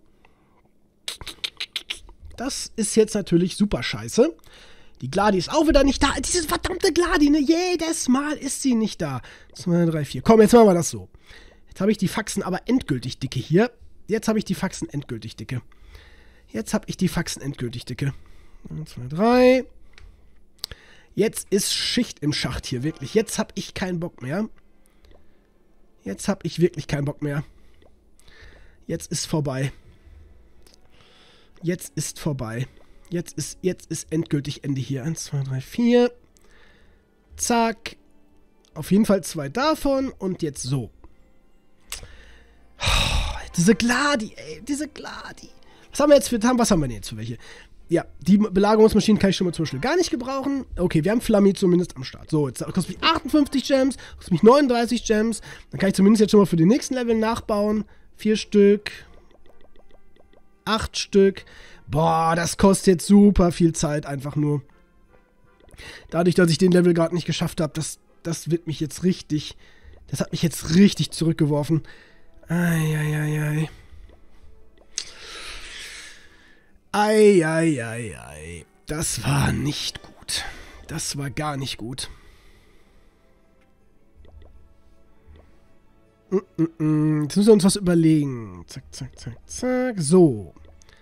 Das ist jetzt natürlich super scheiße. Die Gladi ist auch wieder nicht da. Diese verdammte Gladi, ne? Jedes Mal ist sie nicht da. zwei, drei, vier. Komm, jetzt machen wir das so. Jetzt habe ich die Faxen aber endgültig dicke hier. Jetzt habe ich die Faxen endgültig dicke. Jetzt habe ich die Faxen endgültig dicke. eins, zwei, drei. Jetzt ist Schicht im Schacht hier, wirklich. Jetzt habe ich keinen Bock mehr. Jetzt habe ich wirklich keinen Bock mehr. Jetzt ist vorbei. Jetzt ist vorbei. Jetzt ist, jetzt ist endgültig Ende hier. eins, zwei, drei, vier. Zack. Auf jeden Fall zwei davon. Und jetzt so. Oh, diese Gladi, ey. Diese Gladi. Was haben wir jetzt für, was haben wir denn jetzt für welche? Ja, die Belagerungsmaschinen kann ich schon mal zum Beispiel gar nicht gebrauchen. Okay, wir haben Flammy zumindest am Start. So, jetzt kostet mich achtundfünfzig Gems, kostet mich neununddreißig Gems. Dann kann ich zumindest jetzt schon mal für den nächsten Level nachbauen. Vier Stück. Acht Stück. Boah, das kostet jetzt super viel Zeit einfach nur. Dadurch, dass ich den Level gerade nicht geschafft habe, das, das wird mich jetzt richtig, das hat mich jetzt richtig zurückgeworfen. Eieiei. Eieiei. Das war nicht gut. Das war gar nicht gut. Jetzt müssen wir uns was überlegen. Zack, zack, zack, zack. So.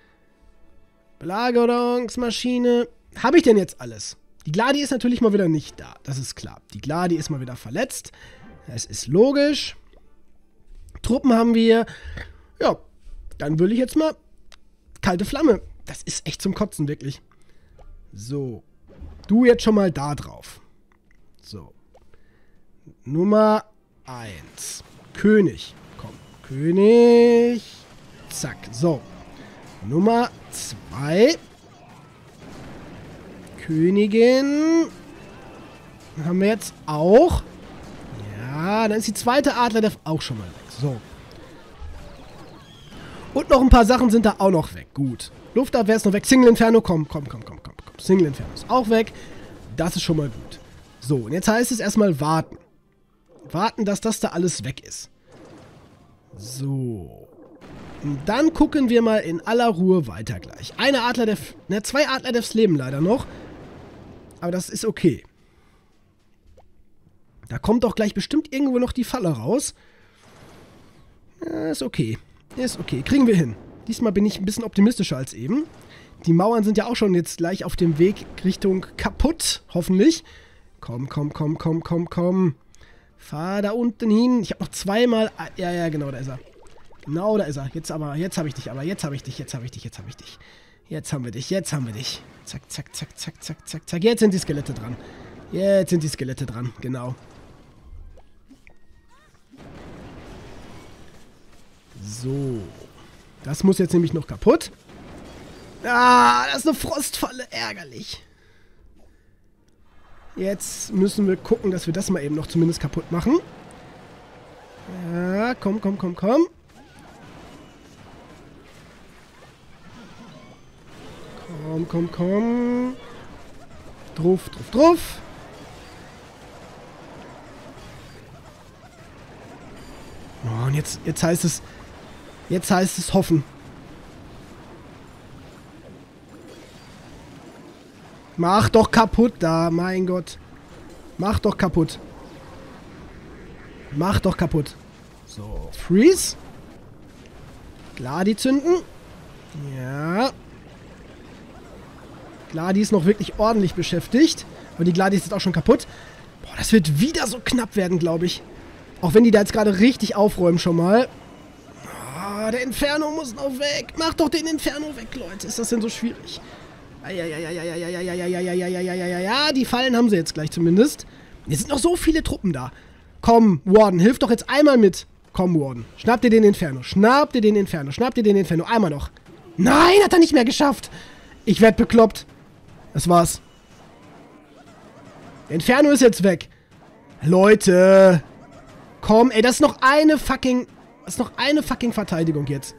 Belagerungsmaschine. Habe ich denn jetzt alles? Die Gladi ist natürlich mal wieder nicht da. Das ist klar. Die Gladi ist mal wieder verletzt. Das ist logisch. Truppen haben wir. Ja, dann will ich jetzt mal kalte Flamme. Das ist echt zum Kotzen, wirklich. So. Du jetzt schon mal da drauf. So. Nummer eins. König. Komm. König. Zack. So. Nummer zwei. Königin. Haben wir jetzt auch. Ja, dann ist die zweite Adler auch schon mal weg. So. Und noch ein paar Sachen sind da auch noch weg. Gut. Luftabwehr ist noch weg. Single Inferno, komm, komm, komm, komm, komm, komm. Single Inferno ist auch weg. Das ist schon mal gut. So, und jetzt heißt es erstmal warten. Warten, dass das da alles weg ist. So. Und dann gucken wir mal in aller Ruhe weiter gleich. Eine Adler-Dev, ne, zwei Adler-Devs leben leider noch. Aber das ist okay. Da kommt doch gleich bestimmt irgendwo noch die Falle raus. Ja, ist okay. Ist okay. Kriegen wir hin. Diesmal bin ich ein bisschen optimistischer als eben. Die Mauern sind ja auch schon jetzt gleich auf dem Weg Richtung kaputt. Hoffentlich. Komm, komm, komm, komm, komm, komm. Fahr da unten hin. Ich habe noch zweimal... Ja, ja, genau, da ist er. Genau, da ist er. Jetzt aber, jetzt habe ich dich, aber jetzt habe ich dich, jetzt habe ich dich, jetzt habe ich dich. Jetzt haben wir dich, jetzt haben wir dich. Zack, zack, zack, zack, zack, zack, zack. Jetzt sind die Skelette dran. Jetzt sind die Skelette dran, genau. So. Das muss jetzt nämlich noch kaputt. Ah, das ist eine Frostfalle. Ärgerlich. Jetzt müssen wir gucken, dass wir das mal eben noch zumindest kaputt machen. Ja, komm, komm, komm, komm. Komm, komm, komm. Druff, druff, druff. Oh, und jetzt, jetzt heißt es... Jetzt heißt es hoffen. Mach doch kaputt da, mein Gott. Mach doch kaputt. Mach doch kaputt. So, Freeze. Gladi zünden. Ja. Gladi ist noch wirklich ordentlich beschäftigt. Aber die Gladi ist jetzt auch schon kaputt. Boah, das wird wieder so knapp werden, glaube ich. Auch wenn die da jetzt gerade richtig aufräumen schon mal. Oh, der Inferno muss noch weg. Mach doch den Inferno weg, Leute. Ist das denn so schwierig? Ja, die Fallen haben sie jetzt gleich zumindest. Jetzt sind noch so viele Truppen da. Komm, Warden, hilf doch jetzt einmal mit. Komm, Warden. Schnapp dir den Inferno. Schnapp dir den Inferno. Schnapp dir den Inferno. Einmal noch. Nein, hat er nicht mehr geschafft. Ich werd bekloppt. Das war's. Der Inferno ist jetzt weg. Leute. Komm, ey, das ist noch eine fucking... Das ist noch eine fucking Verteidigung jetzt.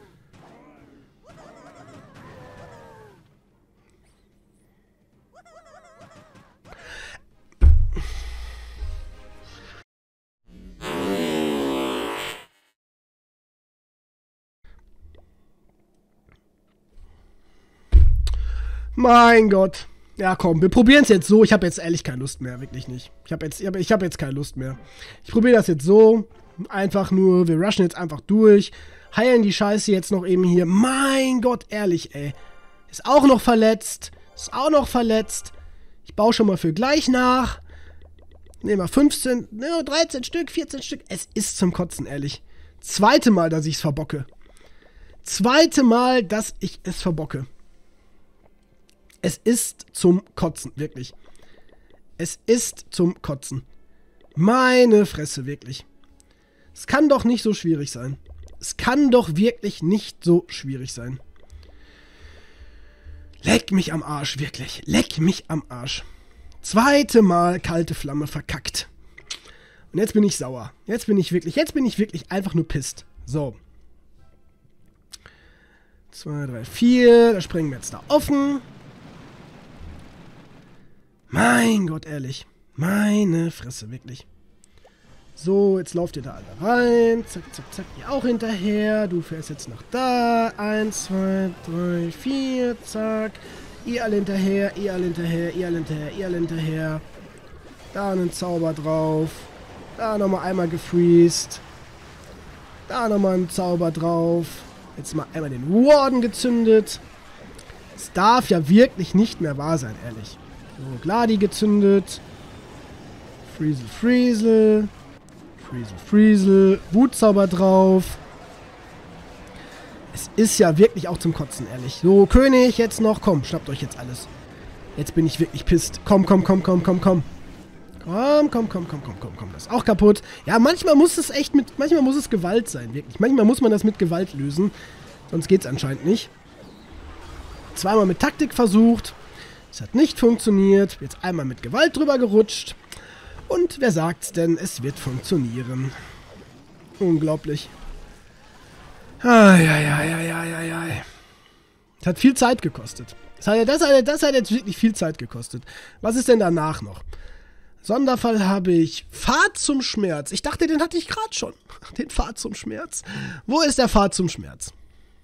Mein Gott. Ja, komm, wir probieren es jetzt so. Ich habe jetzt ehrlich keine Lust mehr, wirklich nicht. Ich habe jetzt, ich hab, ich hab jetzt keine Lust mehr. Ich probiere das jetzt so. Einfach nur, wir rushen jetzt einfach durch. Heilen die Scheiße jetzt noch eben hier. Mein Gott, ehrlich, ey. Ist auch noch verletzt. Ist auch noch verletzt. Ich baue schon mal für gleich nach. Nehmen wir fünfzehn, ne, dreizehn Stück, vierzehn Stück. Es ist zum Kotzen, ehrlich. Zweite Mal, dass ich es verbocke. Zweite Mal, dass ich es verbocke. Es ist zum Kotzen, wirklich. Es ist zum Kotzen. Meine Fresse, wirklich. Es kann doch nicht so schwierig sein. Es kann doch wirklich nicht so schwierig sein. Leck mich am Arsch, wirklich. Leck mich am Arsch. Zweite Mal kalte Flamme verkackt. Und jetzt bin ich sauer. Jetzt bin ich wirklich, jetzt bin ich wirklich einfach nur pisst. So. Zwei, drei, vier. Da springen wir jetzt da offen. Mein Gott, ehrlich. Meine Fresse, wirklich. So, jetzt lauft ihr da alle rein. Zack, zack, zack. Ihr auch hinterher. Du fährst jetzt nach da. Eins, zwei, drei, vier. Zack. Ihr alle hinterher. Ihr alle hinterher. Ihr alle hinterher. Ihr alle hinterher. Da einen Zauber drauf. Da nochmal einmal gefreezed. Da nochmal einen Zauber drauf. Jetzt mal einmal den Warden gezündet. Es darf ja wirklich nicht mehr wahr sein, ehrlich. So, Gladi gezündet. Friesel, Friesel. Freezel, Freezel. Wutzauber drauf. Es ist ja wirklich auch zum Kotzen, ehrlich. So, König, jetzt noch. Komm, schnappt euch jetzt alles. Jetzt bin ich wirklich pisst. Komm, komm, komm, komm, komm, komm. Komm, komm, komm, komm, komm, komm, komm. Das ist auch kaputt. Ja, manchmal muss es echt mit... Manchmal muss es Gewalt sein, wirklich. Manchmal muss man das mit Gewalt lösen. Sonst geht's anscheinend nicht. Zweimal mit Taktik versucht. Es hat nicht funktioniert. Jetzt einmal mit Gewalt drüber gerutscht. Und wer sagt's denn, es wird funktionieren. Unglaublich. Eieieiei. Es hat viel Zeit gekostet. Das hat, das, hat, das hat jetzt wirklich viel Zeit gekostet. Was ist denn danach noch? Sonderfall habe ich Pfad zum Schmerz. Ich dachte, den hatte ich gerade schon. Den Pfad zum Schmerz. Wo ist der Pfad zum Schmerz?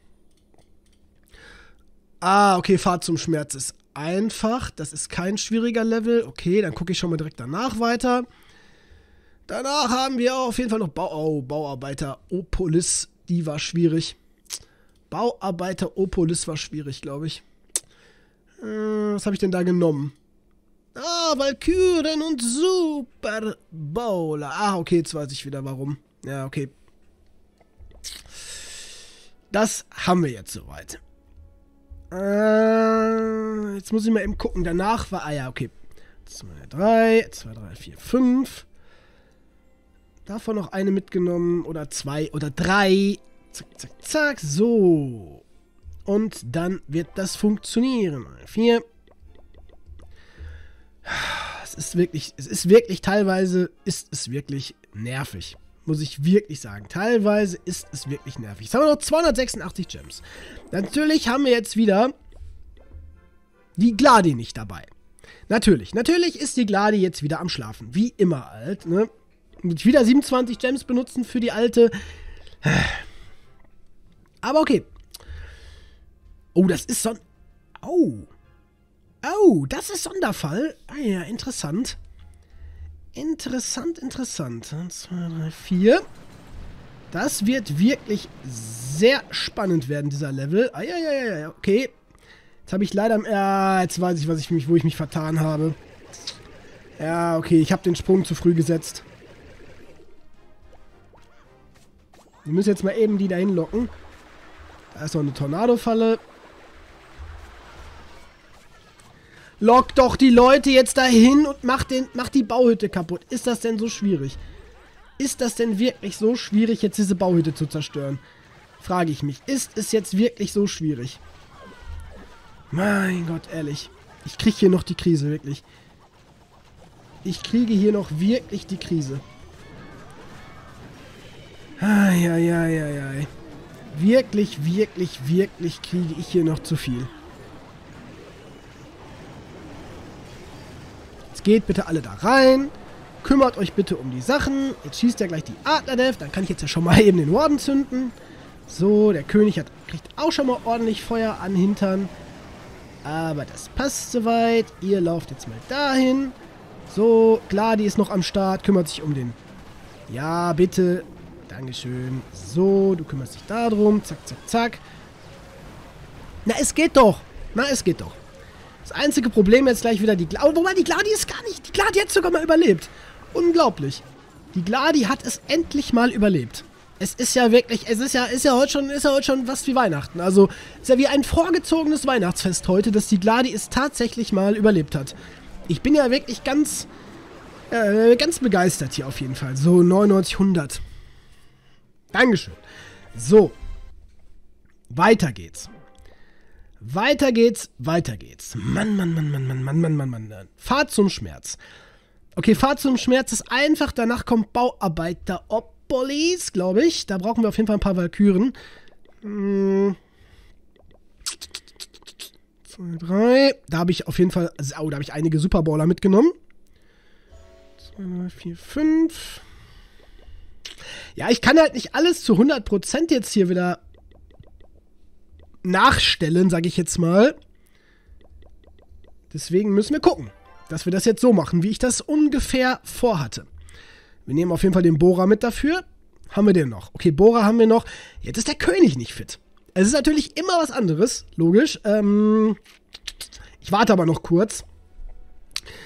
Ah, okay, Pfad zum Schmerz ist einfach. Das ist kein schwieriger Level. Okay, dann gucke ich schon mal direkt danach weiter. Danach haben wir auf jeden Fall noch Bau oh, Bauarbeiter Opolis. Die war schwierig. Bauarbeiter Opolis war schwierig, glaube ich. Äh, was habe ich denn da genommen? Ah, Valkyren und Super Bowler. Ah, okay, jetzt weiß ich wieder warum. Ja, okay. Das haben wir jetzt soweit. Äh, jetzt muss ich mal eben gucken. Danach war... Ah ja, okay. zwei, drei, zwei, drei, vier, fünf. Davon noch eine mitgenommen. Oder zwei oder drei. Zack, zack, zack. So. Und dann wird das funktionieren. Vier. Es ist wirklich, es ist wirklich, teilweise ist es wirklich nervig. Muss ich wirklich sagen. Teilweise ist es wirklich nervig. Jetzt haben wir noch zweihundertsechsundachtzig Gems. Natürlich haben wir jetzt wieder die Gladi nicht dabei. Natürlich, natürlich ist die Gladi jetzt wieder am Schlafen. Wie immer halt, ne? Und wieder siebenundzwanzig Gems benutzen für die alte. Aber okay. Oh, das ist so ein... Oh. Oh, das ist Sonderfall. Ah ja, interessant. Interessant, interessant. eins, zwei, drei, vier. Das wird wirklich sehr spannend werden, dieser Level. Ah ja, ja, ja, ja, okay. Jetzt habe ich leider... Ja, jetzt weiß ich, was ich mich, wo ich mich vertan habe. Ja, okay, ich habe den Sprung zu früh gesetzt. Wir müssen jetzt mal eben die dahin locken. Da ist noch eine Tornado-Falle. Lock doch die Leute jetzt dahin und mach, den, mach die Bauhütte kaputt. Ist das denn so schwierig? Ist das denn wirklich so schwierig, jetzt diese Bauhütte zu zerstören? Frage ich mich. Ist es jetzt wirklich so schwierig? Mein Gott, ehrlich. Ich kriege hier noch die Krise, wirklich. Ich kriege hier noch wirklich die Krise. Eieieiei. Wirklich, wirklich, wirklich kriege ich hier noch zu viel. Jetzt geht bitte alle da rein. Kümmert euch bitte um die Sachen. Jetzt schießt er gleich die Adlerdeath. Dann kann ich jetzt ja schon mal eben den Warden zünden. So, der König hat, kriegt auch schon mal ordentlich Feuer an Hintern. Aber das passt soweit. Ihr lauft jetzt mal dahin. So, Gladi ist noch am Start. Kümmert sich um den... Ja, bitte. Dankeschön. So, du kümmerst dich darum. Zack, zack, zack. Na, es geht doch. Na, es geht doch. Das einzige Problem jetzt gleich wieder die Gladi. Wobei, die Gladi ist gar nicht... Die Gladi hat sogar mal überlebt. Unglaublich. Die Gladi hat es endlich mal überlebt. Es ist ja wirklich... Es ist ja, ist ja heute schon, ist ja heute schon was wie Weihnachten. Also, es ist ja wie ein vorgezogenes Weihnachtsfest heute, dass die Gladi es tatsächlich mal überlebt hat. Ich bin ja wirklich ganz... Äh, ganz begeistert hier auf jeden Fall. So, neunundneunzig, hundert. Dankeschön. So. Weiter geht's. Weiter geht's, weiter geht's. Mann, Mann, Mann, Mann, Mann, Mann, Mann, Mann, Mann. Fahrt zum Schmerz. Okay, Fahrt zum Schmerz ist einfach. Danach kommt Bauarbeiter Opolis, glaube ich. Da brauchen wir auf jeden Fall ein paar Valkyren. Hm. Zwei, drei. Da habe ich auf jeden Fall... Oh, da habe ich einige Superballer mitgenommen. Zwei, drei, vier, fünf. Ja, ich kann halt nicht alles zu hundert Prozent jetzt hier wieder nachstellen, sage ich jetzt mal. Deswegen müssen wir gucken, dass wir das jetzt so machen, wie ich das ungefähr vorhatte. Wir nehmen auf jeden Fall den Bohrer mit dafür. Haben wir den noch? Okay, Bohrer haben wir noch. Jetzt ist der König nicht fit. Es ist natürlich immer was anderes, logisch. Ähm, ich warte aber noch kurz.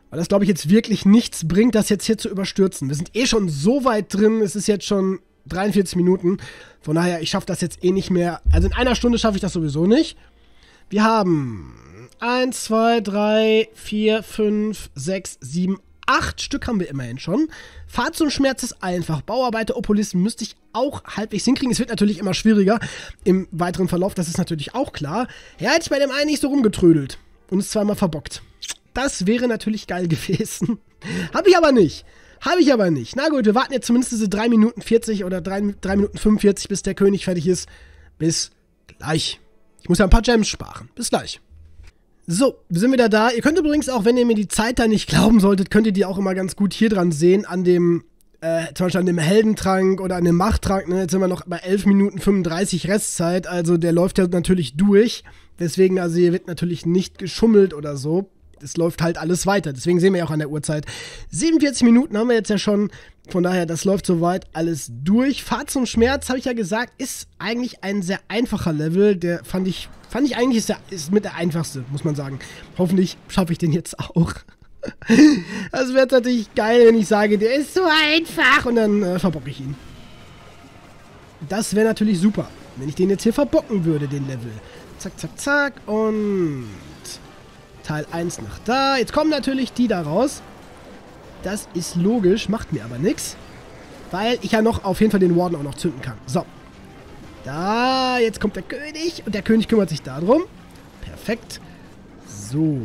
Weil das, glaube ich, jetzt wirklich nichts bringt, das jetzt hier zu überstürzen. Wir sind eh schon so weit drin, es ist jetzt schon dreiundvierzig Minuten. Von daher, ich schaffe das jetzt eh nicht mehr. Also in einer Stunde schaffe ich das sowieso nicht. Wir haben eins, zwei, drei, vier, fünf, sechs, sieben, acht Stück haben wir immerhin schon. Fahrt zum Schmerz ist einfach. Bauarbeiter, Opolis müsste ich auch halbwegs hinkriegen. Es wird natürlich immer schwieriger im weiteren Verlauf, das ist natürlich auch klar. Ja, hätte ich bei dem einen nicht so rumgetrödelt und es zweimal verbockt. Das wäre natürlich geil gewesen. Habe ich aber nicht. Habe ich aber nicht. Na gut, wir warten jetzt zumindest diese drei Minuten vierzig oder drei Minuten fünfundvierzig, bis der König fertig ist. Bis gleich. Ich muss ja ein paar Gems sparen. Bis gleich. So, wir sind wieder da. Ihr könnt übrigens auch, wenn ihr mir die Zeit da nicht glauben solltet, könnt ihr die auch immer ganz gut hier dran sehen, an dem, äh, zum Beispiel an dem Heldentrank oder an dem Machttrank. Ne? Jetzt sind wir noch bei elf Minuten fünfunddreißig Restzeit, also der läuft ja natürlich durch. Deswegen, also hier wird natürlich nicht geschummelt oder so. Es läuft halt alles weiter. Deswegen sehen wir ja auch an der Uhrzeit. siebenundvierzig Minuten haben wir jetzt ja schon. Von daher, das läuft soweit alles durch. Fahrt zum Schmerz, habe ich ja gesagt, ist eigentlich ein sehr einfacher Level. Der fand ich, fand ich eigentlich ist, der, ist mit der einfachste, muss man sagen. Hoffentlich schaffe ich den jetzt auch. Das wäre natürlich geil, wenn ich sage, der ist so einfach. Und dann äh, verbocke ich ihn. Das wäre natürlich super, wenn ich den jetzt hier verbocken würde, den Level. Zack, zack, zack. Und Teil eins nach da. Jetzt kommen natürlich die da raus. Das ist logisch, macht mir aber nichts. Weil ich ja noch auf jeden Fall den Warden auch noch zünden kann. So. Da, jetzt kommt der König. Und der König kümmert sich darum. Perfekt. So.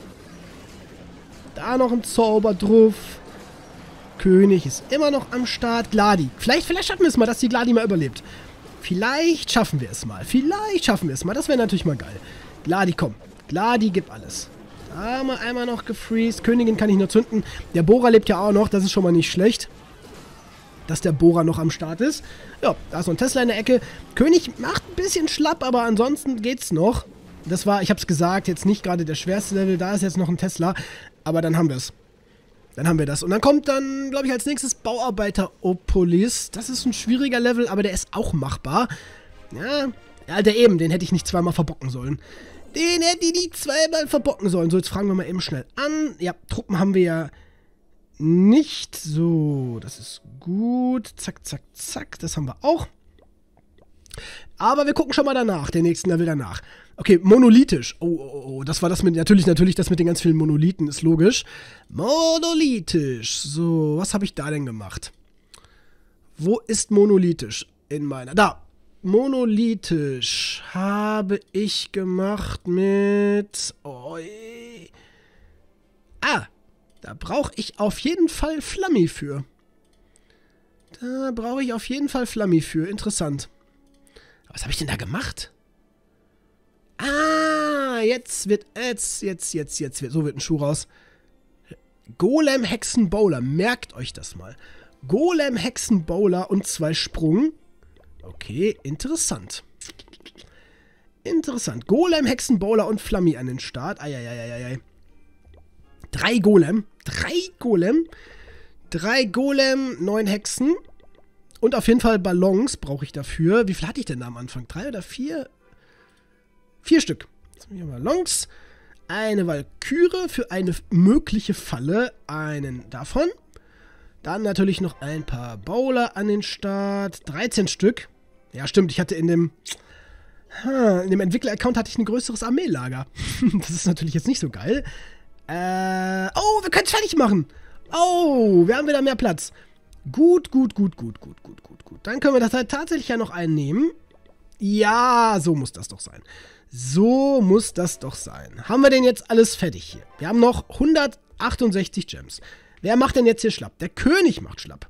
Da noch ein Zauber drauf. König ist immer noch am Start. Gladi. Vielleicht, vielleicht schaffen wir es mal, dass die Gladi mal überlebt. Vielleicht schaffen wir es mal. Vielleicht schaffen wir es mal. Das wäre natürlich mal geil. Gladi, komm. Gladi, gib alles. Da haben wir einmal noch gefreezed. Königin kann ich nur zünden. Der Bohrer lebt ja auch noch. Das ist schon mal nicht schlecht. Dass der Bohrer noch am Start ist. Ja, da ist noch ein Tesla in der Ecke. König macht ein bisschen schlapp, aber ansonsten geht's noch. Das war, ich hab's gesagt, jetzt nicht gerade der schwerste Level. Da ist jetzt noch ein Tesla. Aber dann haben wir es. Dann haben wir das. Und dann kommt dann, glaube ich, als nächstes Bauarbeiter Opolis. Das ist ein schwieriger Level, aber der ist auch machbar. Ja, ja, der eben, den hätte ich nicht zweimal verbocken sollen. Den hätte ich nicht zweimal verbocken sollen. So, jetzt fragen wir mal eben schnell an. Ja, Truppen haben wir ja nicht. So, das ist gut. Zack, zack, zack. Das haben wir auch. Aber wir gucken schon mal danach, den nächsten Level danach. Okay, monolithisch. Oh, oh, oh, das war das mit, natürlich, natürlich, das mit den ganz vielen Monolithen, ist logisch. Monolithisch. So, was habe ich da denn gemacht? Wo ist monolithisch? In meiner, da. Monolithisch habe ich gemacht mit... Oh, ah, da brauche ich auf jeden Fall Flammi für. Da brauche ich auf jeden Fall Flammi für. Interessant. Was habe ich denn da gemacht? Ah, jetzt wird... Jetzt, jetzt, jetzt, jetzt wird... So wird ein Schuh raus. Golem Hexen Bowler. Merkt euch das mal. Golem Hexen Bowler und zwei Sprung. Okay, interessant. Interessant. Golem, Hexenbowler und Flammi an den Start. Eieieiei. Drei Golem. Drei Golem. Drei Golem, neun Hexen. Und auf jeden Fall Ballons brauche ich dafür. Wie viel hatte ich denn da am Anfang? Drei oder vier? Vier Stück. Jetzt haben wir Ballons. Eine Walküre für eine mögliche Falle. Einen davon. Dann natürlich noch ein paar Bowler an den Start. dreizehn Stück. Ja, stimmt. Ich hatte in dem... In dem Entwickler-Account hatte ich ein größeres Armeelager. Das ist natürlich jetzt nicht so geil. Äh... Oh, wir können es fertig machen. Oh, wir haben wieder mehr Platz. Gut, gut, gut, gut, gut, gut, gut, gut. Dann können wir das halt tatsächlich ja noch einnehmen. Ja, so muss das doch sein. So muss das doch sein. Haben wir denn jetzt alles fertig hier? Wir haben noch hundertachtundsechzig Gems. Wer macht denn jetzt hier schlapp? Der König macht schlapp.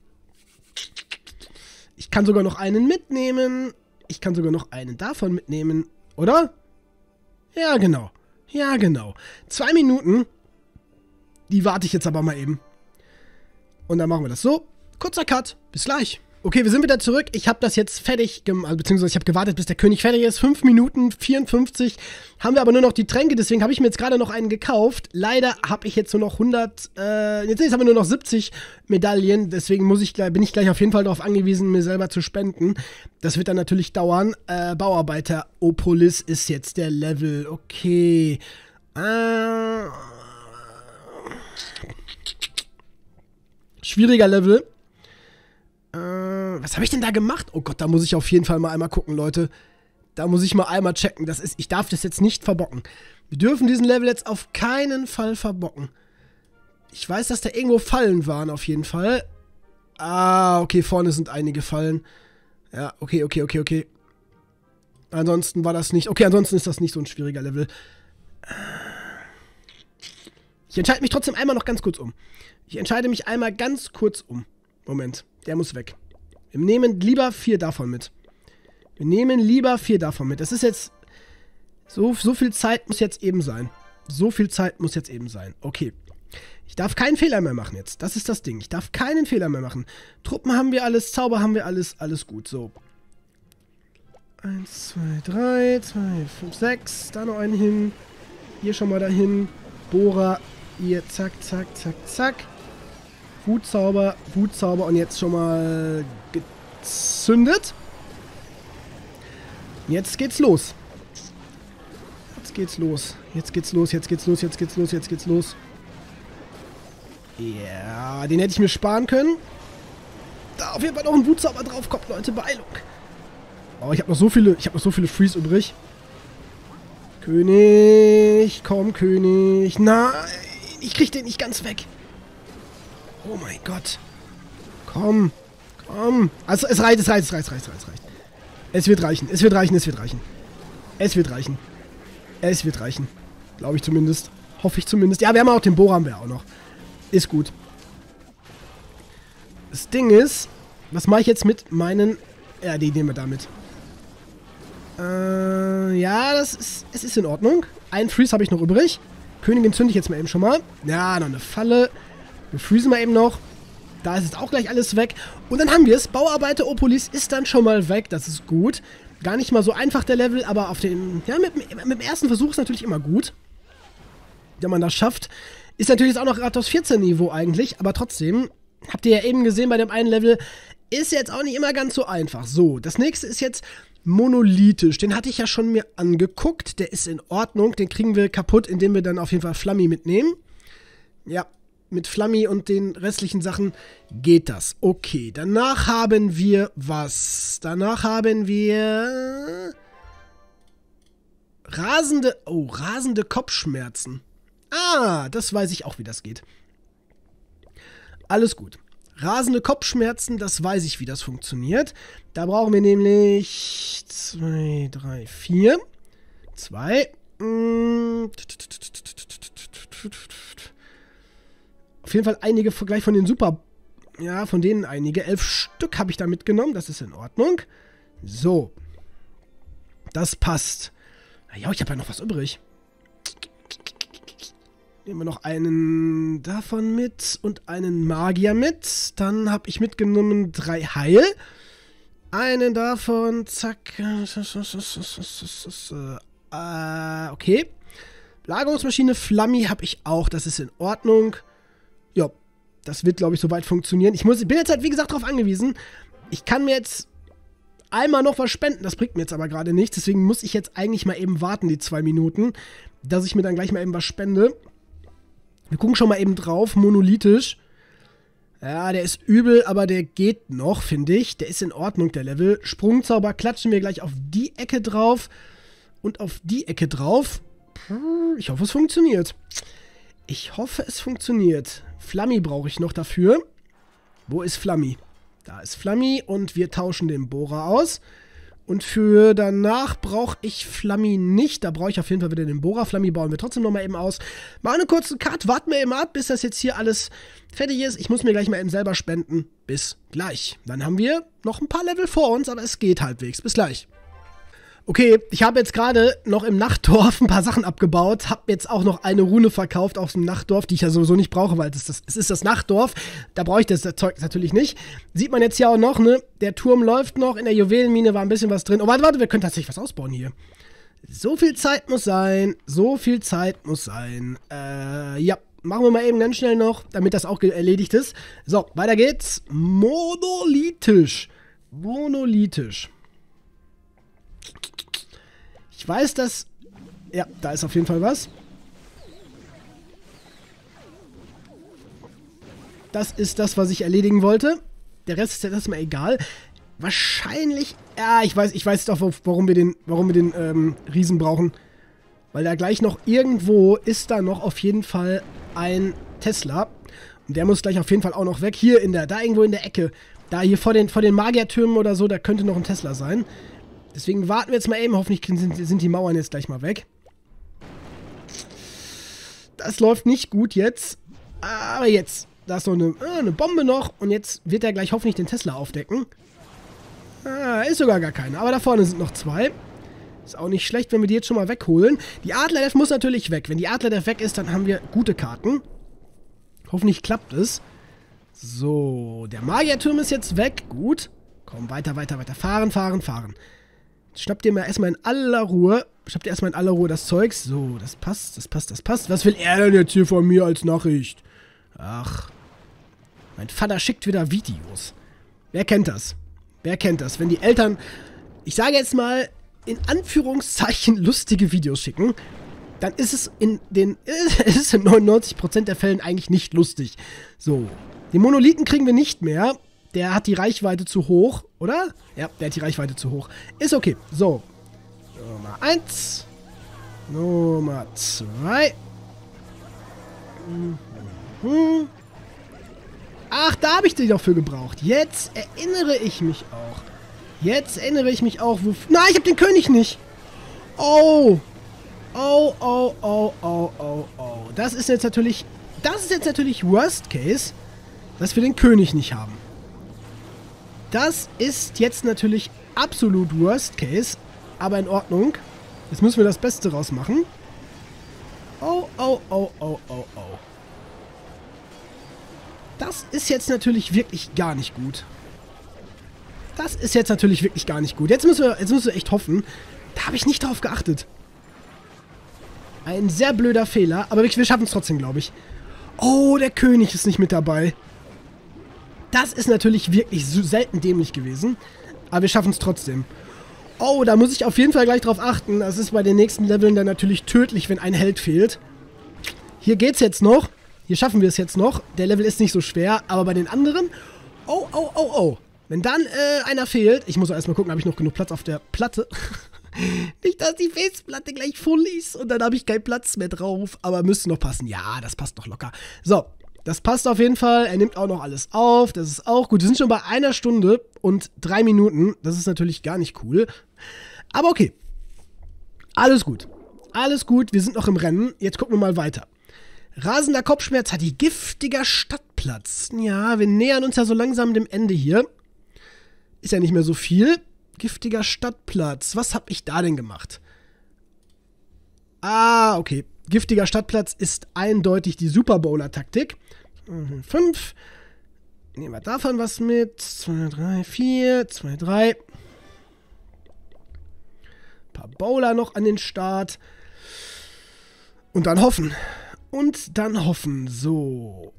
Ich kann sogar noch einen mitnehmen. Ich kann sogar noch einen davon mitnehmen. Oder? Ja, genau. Ja, genau. Zwei Minuten. Die warte ich jetzt aber mal eben. Und dann machen wir das so. Kurzer Cut. Bis gleich. Okay, wir sind wieder zurück. Ich habe das jetzt fertig gemacht, also, beziehungsweise ich habe gewartet, bis der König fertig ist. fünf Minuten vierundfünfzig. Haben wir aber nur noch die Tränke, deswegen habe ich mir jetzt gerade noch einen gekauft. Leider habe ich jetzt nur noch hundert, äh, jetzt haben wir nur noch siebzig Medaillen. Deswegen muss ich, bin ich gleich auf jeden Fall darauf angewiesen, mir selber zu spenden. Das wird dann natürlich dauern. Äh, Bauarbeiter Opolis ist jetzt der Level. Okay. Äh... Schwieriger Level. Äh, was habe ich denn da gemacht? Oh Gott, da muss ich auf jeden Fall mal einmal gucken, Leute. Da muss ich mal einmal checken. Das ist, ich darf das jetzt nicht verbocken. Wir dürfen diesen Level jetzt auf keinen Fall verbocken. Ich weiß, dass da irgendwo Fallen waren, auf jeden Fall. Ah, okay, vorne sind einige Fallen. Ja, okay, okay, okay, okay. Ansonsten war das nicht... Okay, ansonsten ist das nicht so ein schwieriger Level. Ich entscheide mich trotzdem einmal noch ganz kurz um. Ich entscheide mich einmal ganz kurz um. Moment, der muss weg. Wir nehmen lieber vier davon mit. Wir nehmen lieber vier davon mit. Das ist jetzt... So, so viel Zeit muss jetzt eben sein. So viel Zeit muss jetzt eben sein. Okay. Ich darf keinen Fehler mehr machen jetzt. Das ist das Ding. Ich darf keinen Fehler mehr machen. Truppen haben wir alles, Zauber haben wir alles, alles gut. So. Eins, zwei, drei, zwei, fünf, sechs. Da noch einen hin. Hier schon mal dahin. Bohrer. Hier, zack, zack, zack, zack. Wutzauber, Wutzauber und jetzt schon mal gezündet. Jetzt geht's los. Jetzt geht's los. Jetzt geht's los, jetzt geht's los, jetzt geht's los, jetzt geht's los. Ja, den hätte ich mir sparen können. Da auf jeden Fall noch ein Wutzauber drauf kommt, Leute. Beeilung. Oh, ich habe noch so viele, ich habe noch so viele Freeze übrig. König, komm, König. Nein, ich krieg den nicht ganz weg. Oh mein Gott. Komm, komm. Also es reicht, es reicht, es reicht, es reicht, es reicht. Es wird reichen, es wird reichen, es wird reichen. Es wird reichen. Es wird reichen. Glaube ich zumindest. Hoffe ich zumindest. Ja, wir haben auch den Bohrer, haben wir auch noch. Ist gut. Das Ding ist, was mache ich jetzt mit meinen... Ja, die nehmen wir damit. Äh, ja, das ist... Es ist in Ordnung. Einen Freeze habe ich noch übrig. Königin zünde ich jetzt mal eben schon mal. Ja, noch eine Falle. Wir freezen mal eben noch. Da ist jetzt auch gleich alles weg. Und dann haben wir es. Bauarbeiter Opolis ist dann schon mal weg. Das ist gut. Gar nicht mal so einfach der Level, aber auf den... Ja, mit, mit dem ersten Versuch ist natürlich immer gut. Wenn man das schafft. Ist natürlich jetzt auch noch Rathaus vierzehn Niveau eigentlich, aber trotzdem, habt ihr ja eben gesehen bei dem einen Level, ist jetzt auch nicht immer ganz so einfach. So, das nächste ist jetzt monolithisch. Den hatte ich ja schon mir angeguckt. Der ist in Ordnung. Den kriegen wir kaputt, indem wir dann auf jeden Fall Flammi mitnehmen. Ja, mit Flammi und den restlichen Sachen geht das. Okay, danach haben wir was? Danach haben wir... Rasende... Oh, rasende Kopfschmerzen. Ah, das weiß ich auch, wie das geht. Alles gut. Rasende Kopfschmerzen, das weiß ich, wie das funktioniert. Da brauchen wir nämlich zwei, drei, vier. Zwei. Auf jeden Fall einige gleich von den Super... Ja, von denen einige. Elf Stück habe ich da mitgenommen. Das ist in Ordnung. So. Das passt. Ja, ich habe ja noch was übrig. Nehmen wir noch einen davon mit und einen Magier mit. Dann habe ich mitgenommen drei Heil. Einen davon, zack. Äh, okay. Lagerungsmaschine Flammi habe ich auch. Das ist in Ordnung. Ja, das wird, glaube ich, soweit funktionieren. Ich, muss, ich bin jetzt halt, wie gesagt, darauf angewiesen. Ich kann mir jetzt einmal noch was spenden. Das bringt mir jetzt aber gerade nichts. Deswegen muss ich jetzt eigentlich mal eben warten, die zwei Minuten, dass ich mir dann gleich mal eben was spende. Wir gucken schon mal eben drauf. Monolithisch. Ja, der ist übel, aber der geht noch, finde ich. Der ist in Ordnung, der Level. Sprungzauber klatschen wir gleich auf die Ecke drauf. Und auf die Ecke drauf. Ich hoffe, es funktioniert. Ich hoffe, es funktioniert. Flammi brauche ich noch dafür. Wo ist Flammi? Da ist Flammi und wir tauschen den Bohrer aus. Und für danach brauche ich Flammi nicht. Da brauche ich auf jeden Fall wieder den Bohrer. Flammi bauen wir trotzdem nochmal eben aus. Mal einen kurzen Cut. Warten wir eben ab, bis das jetzt hier alles fertig ist. Ich muss mir gleich mal eben selber spenden. Bis gleich. Dann haben wir noch ein paar Level vor uns, aber es geht halbwegs. Bis gleich. Okay, ich habe jetzt gerade noch im Nachtdorf ein paar Sachen abgebaut, habe jetzt auch noch eine Rune verkauft aus dem Nachtdorf, die ich ja sowieso nicht brauche, weil das, das, es ist das Nachtdorf, da brauche ich das Zeug natürlich nicht. Sieht man jetzt hier auch noch, ne, der Turm läuft noch, in der Juwelenmine war ein bisschen was drin. Oh, warte, warte, wir können tatsächlich was ausbauen hier. So viel Zeit muss sein, so viel Zeit muss sein. Äh, ja, machen wir mal eben ganz schnell noch, damit das auch erledigt ist. So, weiter geht's. Monolithisch. Monolithisch. Ich weiß, dass... Ja, da ist auf jeden Fall was. Das ist das, was ich erledigen wollte. Der Rest ist ja erstmal egal. Wahrscheinlich... Ja, ich weiß, ich weiß doch, warum wir den, warum wir den ähm, Riesen brauchen. Weil da gleich noch irgendwo ist da noch auf jeden Fall ein Tesla. Und der muss gleich auf jeden Fall auch noch weg. Hier in der, da irgendwo in der Ecke. Da hier vor den, vor den Magiertürmen oder so, da könnte noch ein Tesla sein. Deswegen warten wir jetzt mal eben. Hoffentlich sind, sind die Mauern jetzt gleich mal weg. Das läuft nicht gut jetzt. Aber jetzt. Da ist noch eine, äh, eine Bombe noch. Und jetzt wird er gleich hoffentlich den Tesla aufdecken. Ah, ist sogar gar keine. Aber da vorne sind noch zwei. Ist auch nicht schlecht, wenn wir die jetzt schon mal wegholen. Die Adler-Def muss natürlich weg. Wenn die Adler-Def weg ist, dann haben wir gute Karten. Hoffentlich klappt es. So, der Magierturm ist jetzt weg. Gut. Komm, weiter, weiter, weiter. Fahren, fahren, fahren. Jetzt schnappt ihr mal erstmal in aller Ruhe. Schnappt ihr erstmal in aller Ruhe das Zeugs. So, das passt, das passt, das passt. Was will er denn jetzt hier von mir als Nachricht? Ach. Mein Vater schickt wieder Videos. Wer kennt das? Wer kennt das? Wenn die Eltern, ich sage jetzt mal, in Anführungszeichen lustige Videos schicken, dann ist es in den, es ist in neunundneunzig Prozent der Fällen eigentlich nicht lustig. So. Den Monolithen kriegen wir nicht mehr. Der hat die Reichweite zu hoch, oder? Ja, der hat die Reichweite zu hoch. Ist okay. So. Nummer eins. Nummer zwei. Mhm. Ach, da habe ich die doch für gebraucht. Jetzt erinnere ich mich auch. Jetzt erinnere ich mich auch, wo... Nein, ich habe den König nicht. Oh. Oh, oh, oh, oh, oh, oh. Das ist jetzt natürlich... Das ist jetzt natürlich Worst Case, dass wir den König nicht haben. Das ist jetzt natürlich absolut Worst Case, aber in Ordnung. Jetzt müssen wir das Beste rausmachen. Oh, oh, oh, oh, oh, oh. Das ist jetzt natürlich wirklich gar nicht gut. Das ist jetzt natürlich wirklich gar nicht gut. Jetzt müssen wir, jetzt müssen wir echt hoffen. Da habe ich nicht drauf geachtet. Ein sehr blöder Fehler, aber wir, wir schaffen es trotzdem, glaube ich. Oh, der König ist nicht mit dabei. Das ist natürlich wirklich so selten dämlich gewesen. Aber wir schaffen es trotzdem. Oh, da muss ich auf jeden Fall gleich drauf achten. Das ist bei den nächsten Leveln dann natürlich tödlich, wenn ein Held fehlt. Hier geht's jetzt noch. Hier schaffen wir es jetzt noch. Der Level ist nicht so schwer, aber bei den anderen... Oh, oh, oh, oh. Wenn dann äh, einer fehlt... Ich muss auch erstmal gucken, habe ich noch genug Platz auf der Platte. Nicht, dass die Festplatte gleich voll ist und dann habe ich keinen Platz mehr drauf. Aber müsste noch passen. Ja, das passt doch locker. So, das passt auf jeden Fall. Er nimmt auch noch alles auf. Das ist auch gut. Wir sind schon bei einer Stunde und drei Minuten. Das ist natürlich gar nicht cool. Aber okay. Alles gut. Alles gut. Wir sind noch im Rennen. Jetzt gucken wir mal weiter. Rasender Kopfschmerz hat die giftiger Stadtplatz. Ja, wir nähern uns ja so langsam dem Ende hier. Ist ja nicht mehr so viel. Giftiger Stadtplatz. Was habe ich da denn gemacht? Ah, okay. Giftiger Stadtplatz ist eindeutig die Super Bowler-Taktik. fünf. Nehmen wir davon was mit. zwei, drei, vier. zwei, drei. Ein paar Bowler noch an den Start. Und dann hoffen. Und dann hoffen. So.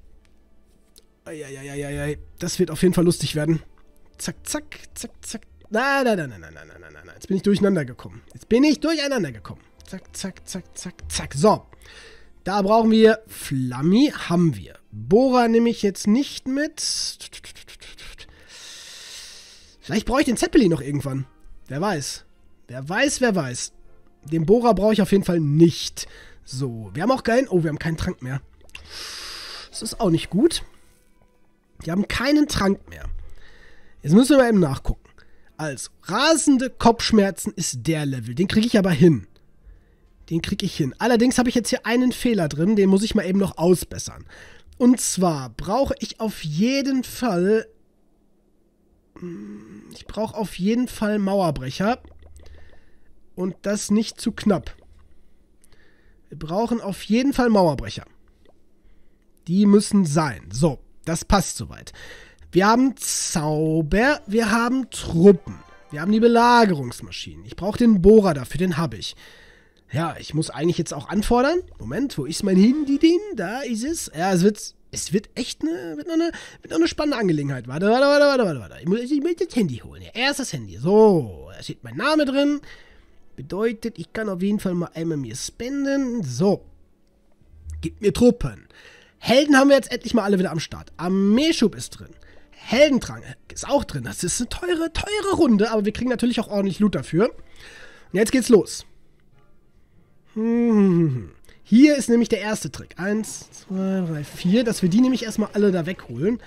Eieieiei. Das wird auf jeden Fall lustig werden. Zack, zack, zack, zack. Nein, nein, nein, nein, nein, nein, nein, nein. Jetzt bin ich durcheinander gekommen. Jetzt bin ich durcheinander gekommen. Zack, zack, zack, zack, zack. So. Da brauchen wir Flammi. Haben wir. Bohrer nehme ich jetzt nicht mit. Vielleicht brauche ich den Zeppelin noch irgendwann. Wer weiß. Wer weiß, wer weiß. Den Bohrer brauche ich auf jeden Fall nicht. So. Wir haben auch keinen... Oh, wir haben keinen Trank mehr. Das ist auch nicht gut. Wir haben keinen Trank mehr. Jetzt müssen wir mal eben nachgucken. Also, rasende Kopfschmerzen ist der Level. Den kriege ich aber hin. Den kriege ich hin. Allerdings habe ich jetzt hier einen Fehler drin. Den muss ich mal eben noch ausbessern. Und zwar brauche ich auf jeden Fall... Ich brauche auf jeden Fall Mauerbrecher. Und das nicht zu knapp. Wir brauchen auf jeden Fall Mauerbrecher. Die müssen sein. So, das passt soweit. Wir haben Zauber, wir haben Truppen, wir haben die Belagerungsmaschinen. Ich brauche den Bohrer dafür, den habe ich. Ja, ich muss eigentlich jetzt auch anfordern. Moment, wo ist mein Handy denn? Da ist es. Ja, es wird, es wird echt eine, wird noch eine, wird noch eine spannende Angelegenheit. Warte, warte, warte, warte, warte, warte. Ich muss, ich muss das Handy holen. Ja, erst das Handy. So, da steht mein Name drin. Bedeutet, ich kann auf jeden Fall mal einmal mir spenden. So. Gib mir Truppen. Helden haben wir jetzt endlich mal alle wieder am Start. Armeeschub ist drin. Heldendrang ist auch drin. Das ist eine teure, teure Runde, aber wir kriegen natürlich auch ordentlich Loot dafür. Und jetzt geht's los. Hm. Hier ist nämlich der erste Trick. Eins, zwei, drei, vier. Dass wir die nämlich erstmal alle da wegholen.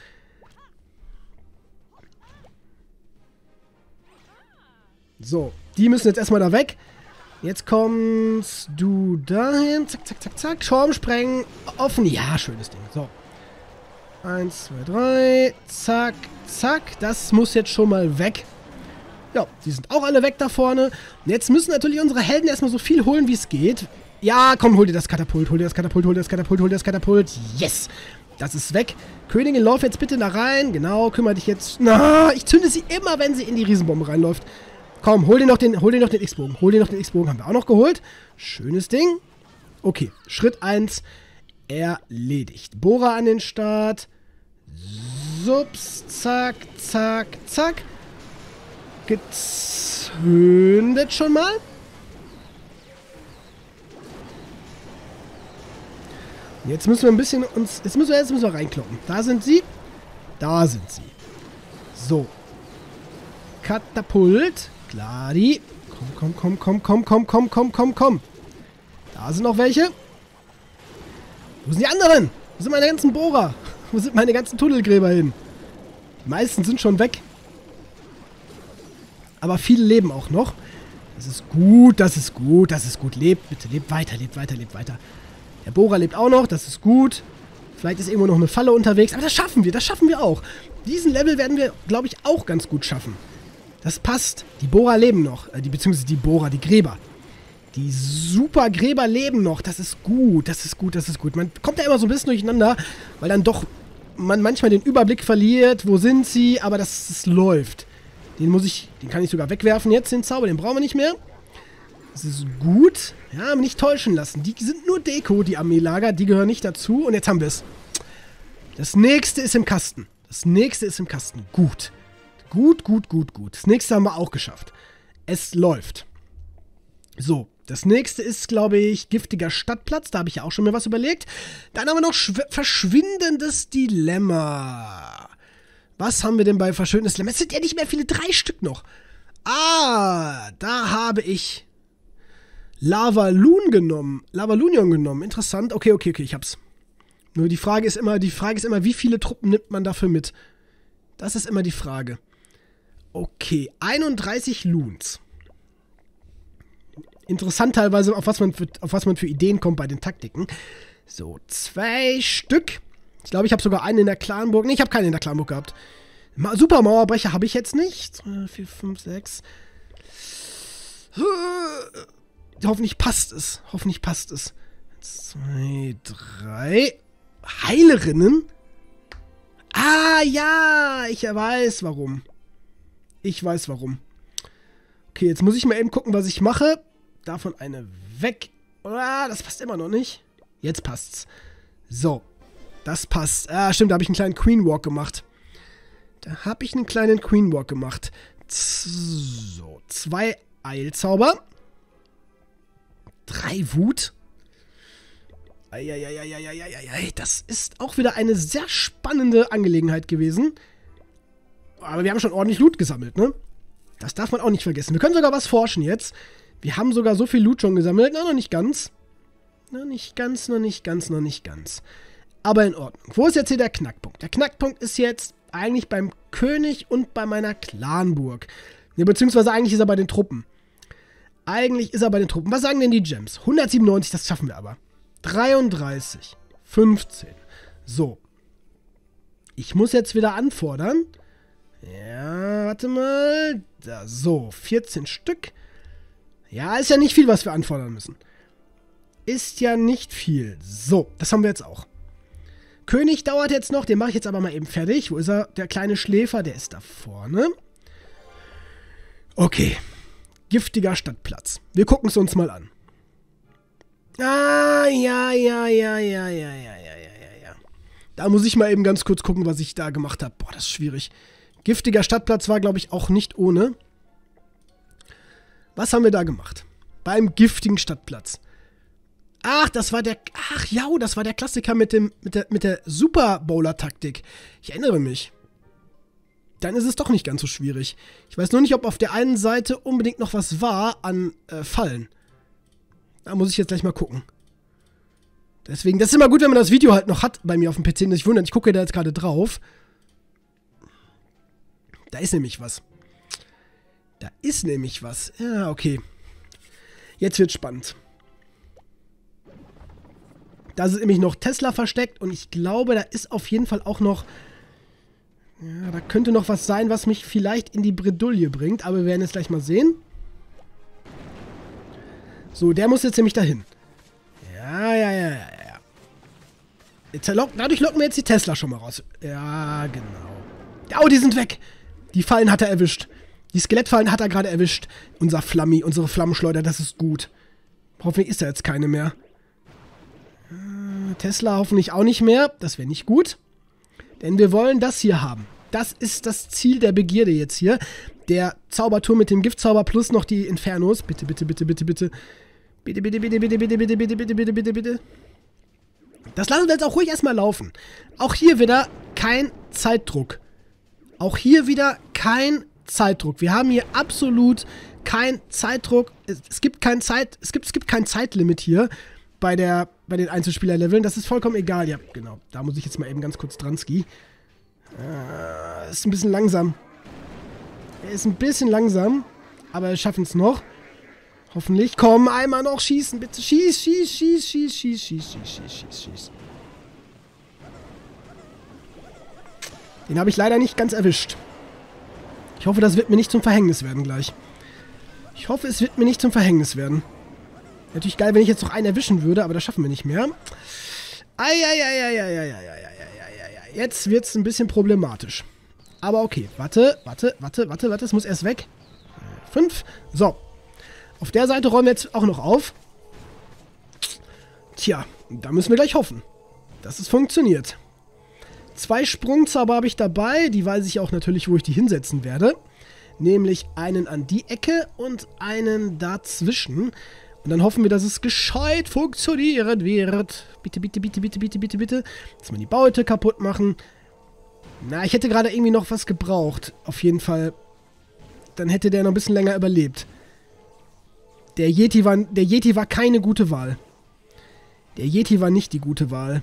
So, die müssen jetzt erstmal da weg. Jetzt kommst du dahin. Zack, zack, zack, zack. Schorm sprengen. Offen. Ja, schönes Ding. So. Eins, zwei, drei. Zack, zack. Das muss jetzt schon mal weg. Ja, die sind auch alle weg da vorne. Und jetzt müssen natürlich unsere Helden erstmal so viel holen, wie es geht. Ja, komm, hol dir das Katapult, hol dir das Katapult, hol dir das Katapult, hol dir das Katapult. Yes! Das ist weg. Königin, lauf jetzt bitte da rein. Genau, kümmere dich jetzt. Na, ich zünde sie immer, wenn sie in die Riesenbombe reinläuft. Komm, hol dir noch den, hol dir noch den X-Bogen. Hol dir noch den X-Bogen. Haben wir auch noch geholt. Schönes Ding. Okay, Schritt eins erledigt. Bohrer an den Start. Sups, zack, zack, zack. Gezündet schon mal. Jetzt müssen wir ein bisschen uns... Jetzt müssen wir, jetzt müssen wir reinkloppen. Da sind sie. Da sind sie. So. Katapult. Klari. Komm, komm, komm, komm, komm, komm, komm, komm, komm. Da sind noch welche. Wo sind die anderen? Wo sind meine ganzen Bohrer? Wo sind meine ganzen Tunnelgräber hin? Die meisten sind schon weg. Aber viele leben auch noch. Das ist gut, das ist gut, das ist gut. Lebt, bitte, lebt weiter, lebt weiter, lebt weiter. Der Bohrer lebt auch noch, das ist gut. Vielleicht ist irgendwo noch eine Falle unterwegs. Aber das schaffen wir, das schaffen wir auch. Diesen Level werden wir, glaube ich, auch ganz gut schaffen. Das passt. Die Bohrer leben noch. Äh, die, beziehungsweise die Bohrer, die Gräber. Die Supergräber leben noch. Das ist gut, das ist gut, das ist gut. Man kommt da immer so ein bisschen durcheinander, weil dann doch man manchmal den Überblick verliert. Wo sind sie? Aber das, das läuft. Den muss ich, den kann ich sogar wegwerfen jetzt, den Zauber. Den brauchen wir nicht mehr. Das ist gut. Ja, aber nicht täuschen lassen. Die sind nur Deko, die Armeelager. Die gehören nicht dazu. Und jetzt haben wir es. Das nächste ist im Kasten. Das nächste ist im Kasten. Gut. Gut, gut, gut, gut. Das nächste haben wir auch geschafft. Es läuft. So. Das nächste ist, glaube ich, giftiger Stadtplatz. Da habe ich ja auch schon mir was überlegt. Dann haben wir noch verschwindendes Dilemma. Was haben wir denn bei verschwindendes Dilemma? Es sind ja nicht mehr viele. Drei Stück noch. Ah, da habe ich Lavaloon genommen. Lavalunion genommen. Interessant. Okay, okay, okay, ich hab's. Nur die Frage ist immer, die Frage ist immer, wie viele Truppen nimmt man dafür mit? Das ist immer die Frage. Okay, einunddreißig Loons. Interessant teilweise, auf was man für, auf was man für Ideen kommt bei den Taktiken. So, zwei Stück. Ich glaube, ich habe sogar einen in der Clanburg. Ne, ich habe keinen in der Clanburg gehabt. Ma Super Mauerbrecher habe ich jetzt nicht. vier, fünf, sechs. Hoffentlich passt es. Hoffentlich passt es. Zwei, drei. Heilerinnen? Ah, ja. Ich weiß, warum. Ich weiß, warum. Okay, jetzt muss ich mal eben gucken, was ich mache. Davon eine weg. Ah, das passt immer noch nicht. Jetzt passt's. So. Das passt. Ah, stimmt, da habe ich einen kleinen Queen Walk gemacht. Da habe ich einen kleinen Queen Walk gemacht. So. Zwei Eilzauber. Drei Wut. Eieieiei, das ist auch wieder eine sehr spannende Angelegenheit gewesen. Aber wir haben schon ordentlich Loot gesammelt, ne? Das darf man auch nicht vergessen. Wir können sogar was forschen jetzt. Wir haben sogar so viel Loot schon gesammelt. Na, noch nicht ganz. Noch nicht ganz, noch nicht ganz, noch nicht ganz. Aber in Ordnung. Wo ist jetzt hier der Knackpunkt? Der Knackpunkt ist jetzt eigentlich beim König und bei meiner Clanburg. Ja, beziehungsweise eigentlich ist er bei den Truppen. Eigentlich ist er bei den Truppen. Was sagen denn die Gems? hundertsiebenundneunzig, das schaffen wir aber. dreiunddreißig. fünfzehn. So. Ich muss jetzt wieder anfordern. Ja, warte mal. Da, so, vierzehn Stück. Ja, ist ja nicht viel, was wir anfordern müssen. Ist ja nicht viel. So, das haben wir jetzt auch. König dauert jetzt noch. Den mache ich jetzt aber mal eben fertig. Wo ist er? Der kleine Schläfer, der ist da vorne. Okay. Giftiger Stadtplatz. Wir gucken es uns mal an. Ah, ja, ja, ja, ja, ja, ja, ja, ja, ja. Da muss ich mal eben ganz kurz gucken, was ich da gemacht habe. Boah, das ist schwierig. Giftiger Stadtplatz war, glaube ich, auch nicht ohne. Was haben wir da gemacht? Beim giftigen Stadtplatz. Ach, das war der... Ach ja, das war der Klassiker mit, dem, mit der, mit der Super Bowler-Taktik. Ich erinnere mich. Dann ist es doch nicht ganz so schwierig. Ich weiß nur nicht, ob auf der einen Seite unbedingt noch was war an äh, Fallen. Da muss ich jetzt gleich mal gucken. Deswegen, das ist immer gut, wenn man das Video halt noch hat bei mir auf dem P C. Und ich wundere, ich gucke da jetzt gerade drauf. Da ist nämlich was. Da ist nämlich was. Ja, okay. Jetzt wird's spannend. Da ist nämlich noch Tesla versteckt und ich glaube, da ist auf jeden Fall auch noch... Ja, da könnte noch was sein, was mich vielleicht in die Bredouille bringt, aber wir werden es gleich mal sehen. So, der muss jetzt nämlich dahin. Ja, ja, ja, ja, ja. Jetzt lock, dadurch locken wir jetzt die Tesla schon mal raus. Ja, genau. Oh, die sind weg. Die Fallen hat er erwischt. Die Skelettfallen hat er gerade erwischt. Unser Flammi, unsere Flammenschleuder, das ist gut. Hoffentlich ist da jetzt keine mehr. Tesla hoffentlich auch nicht mehr. Das wäre nicht gut. Denn wir wollen das hier haben. Das ist das Ziel der Begierde jetzt hier. Der Zauberturm mit dem Giftzauber plus noch die Infernos. Bitte, bitte, bitte, bitte, bitte. Bitte, bitte, bitte, bitte, bitte, bitte, bitte, bitte, bitte, bitte, bitte. Das lassen wir jetzt auch ruhig erstmal laufen. Auch hier wieder kein Zeitdruck. Auch hier wieder kein Zeitdruck. Wir haben hier absolut kein Zeitdruck. Es, es gibt kein Zeit, es gibt, es gibt kein Zeitlimit hier bei der, bei den Einzelspielerleveln. Das ist vollkommen egal. Ja, genau. Da muss ich jetzt mal eben ganz kurz dran ski. Äh, ist ein bisschen langsam. Er ist ein bisschen langsam, aber wir schaffen es noch. Hoffentlich. Komm, einmal noch schießen, bitte. Schieß, schieß, schieß, schieß, schieß, schieß, schieß, schieß, schieß, schieß. Den habe ich leider nicht ganz erwischt. Ich hoffe, das wird mir nicht zum Verhängnis werden gleich. Ich hoffe, es wird mir nicht zum Verhängnis werden. Natürlich geil, wenn ich jetzt noch einen erwischen würde, aber das schaffen wir nicht mehr. Eieieiei. Jetzt wird es ein bisschen problematisch. Aber okay, warte, warte, warte, warte, warte, es muss erst weg. Fünf. So. Auf der Seite räumen wir jetzt auch noch auf. Tja, da müssen wir gleich hoffen, dass es funktioniert. Zwei Sprungzauber habe ich dabei. Die weiß ich auch natürlich, wo ich die hinsetzen werde. Nämlich einen an die Ecke und einen dazwischen. Und dann hoffen wir, dass es gescheit funktionieren wird. Bitte, bitte, bitte, bitte, bitte, bitte, bitte. Dass wir die Beute kaputt machen. Na, ich hätte gerade irgendwie noch was gebraucht. Auf jeden Fall. Dann hätte der noch ein bisschen länger überlebt. Der Yeti war, der Yeti war keine gute Wahl. Der Yeti war nicht die gute Wahl.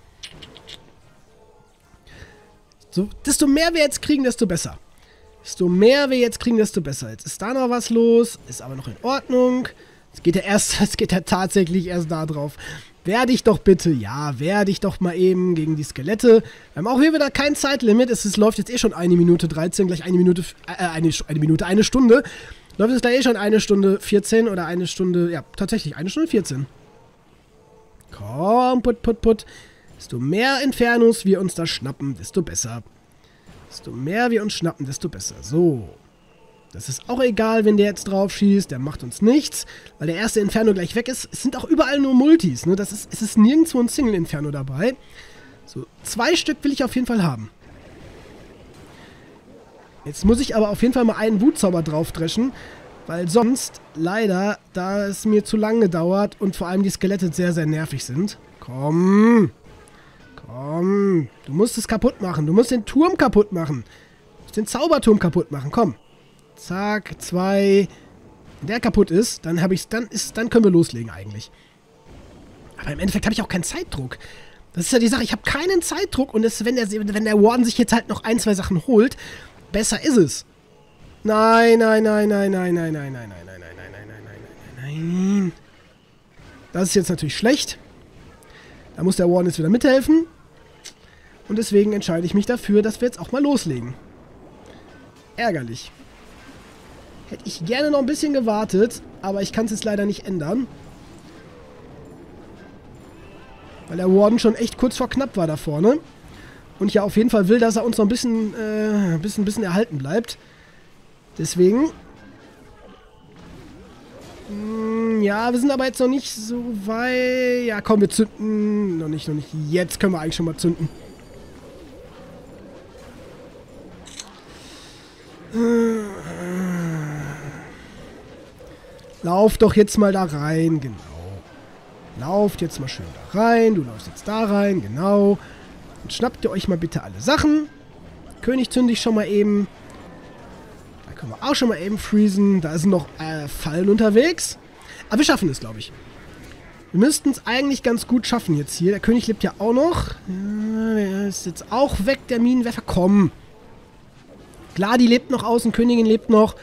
So, desto mehr wir jetzt kriegen, desto besser. Desto mehr wir jetzt kriegen, desto besser. Jetzt ist da noch was los. Ist aber noch in Ordnung. Jetzt geht er erst, jetzt geht er tatsächlich erst da drauf. Wehr dich doch bitte. Ja, wehr dich doch mal eben gegen die Skelette. Wir haben auch hier wieder kein Zeitlimit. Es, es läuft jetzt eh schon eine Minute dreizehn, gleich eine Minute, äh, eine, eine Minute, eine Stunde. Läuft jetzt gleich eh schon eine Stunde vierzehn oder eine Stunde, ja, tatsächlich eine Stunde vierzehn. Komm, put, put, put. Desto mehr Infernos wir uns da schnappen, desto besser. Desto mehr wir uns schnappen, desto besser. So. Das ist auch egal, wenn der jetzt drauf schießt. Der macht uns nichts, weil der erste Inferno gleich weg ist. Es sind auch überall nur Multis, ne? Das ist, es ist nirgendwo ein Single-Inferno dabei. So, zwei Stück will ich auf jeden Fall haben. Jetzt muss ich aber auf jeden Fall mal einen Wutzauber draufdreschen, weil sonst leider, da es mir zu lange dauert und vor allem die Skelette sehr, sehr nervig sind. Komm. Komm. Du musst es kaputt machen. Du musst den Turm kaputt machen. Du musst den Zauberturm kaputt machen. Komm. Zack, zwei. Wenn der kaputt ist, dann habe ich's, dann ist, dann können wir loslegen eigentlich. Aber im Endeffekt habe ich auch keinen Zeitdruck. Das ist ja die Sache, ich habe keinen Zeitdruck und es, wenn, der, wenn der Warden sich jetzt halt noch ein, zwei Sachen holt, besser ist es. Nein, nein, nein, nein, nein, nein, nein, nein, nein, nein, nein, nein, nein, nein, nein, nein. Das ist jetzt natürlich schlecht. Da muss der Warden jetzt wieder mithelfen. Und deswegen entscheide ich mich dafür, dass wir jetzt auch mal loslegen. Ärgerlich. Hätte ich gerne noch ein bisschen gewartet, aber ich kann es jetzt leider nicht ändern. Weil der Warden schon echt kurz vor knapp war da vorne. Und ich ja auf jeden Fall will, dass er uns noch ein bisschen, äh, ein bisschen, ein bisschen erhalten bleibt. Deswegen. Mh, ja, wir sind aber jetzt noch nicht so weit. Ja, komm, wir zünden. Noch nicht, noch nicht. Jetzt können wir eigentlich schon mal zünden. Lauf doch jetzt mal da rein, genau. Lauft jetzt mal schön da rein. Du läufst jetzt da rein, genau. Und schnappt ihr euch mal bitte alle Sachen. König zünde ich schon mal eben. Da können wir auch schon mal eben freezen. Da sind noch äh, Fallen unterwegs. Aber wir schaffen es, glaube ich. Wir müssten es eigentlich ganz gut schaffen jetzt hier. Der König lebt ja auch noch. Ja, der ist jetzt auch weg, der Minenwerfer. Komm. Klar, die lebt noch außen. Königin lebt noch.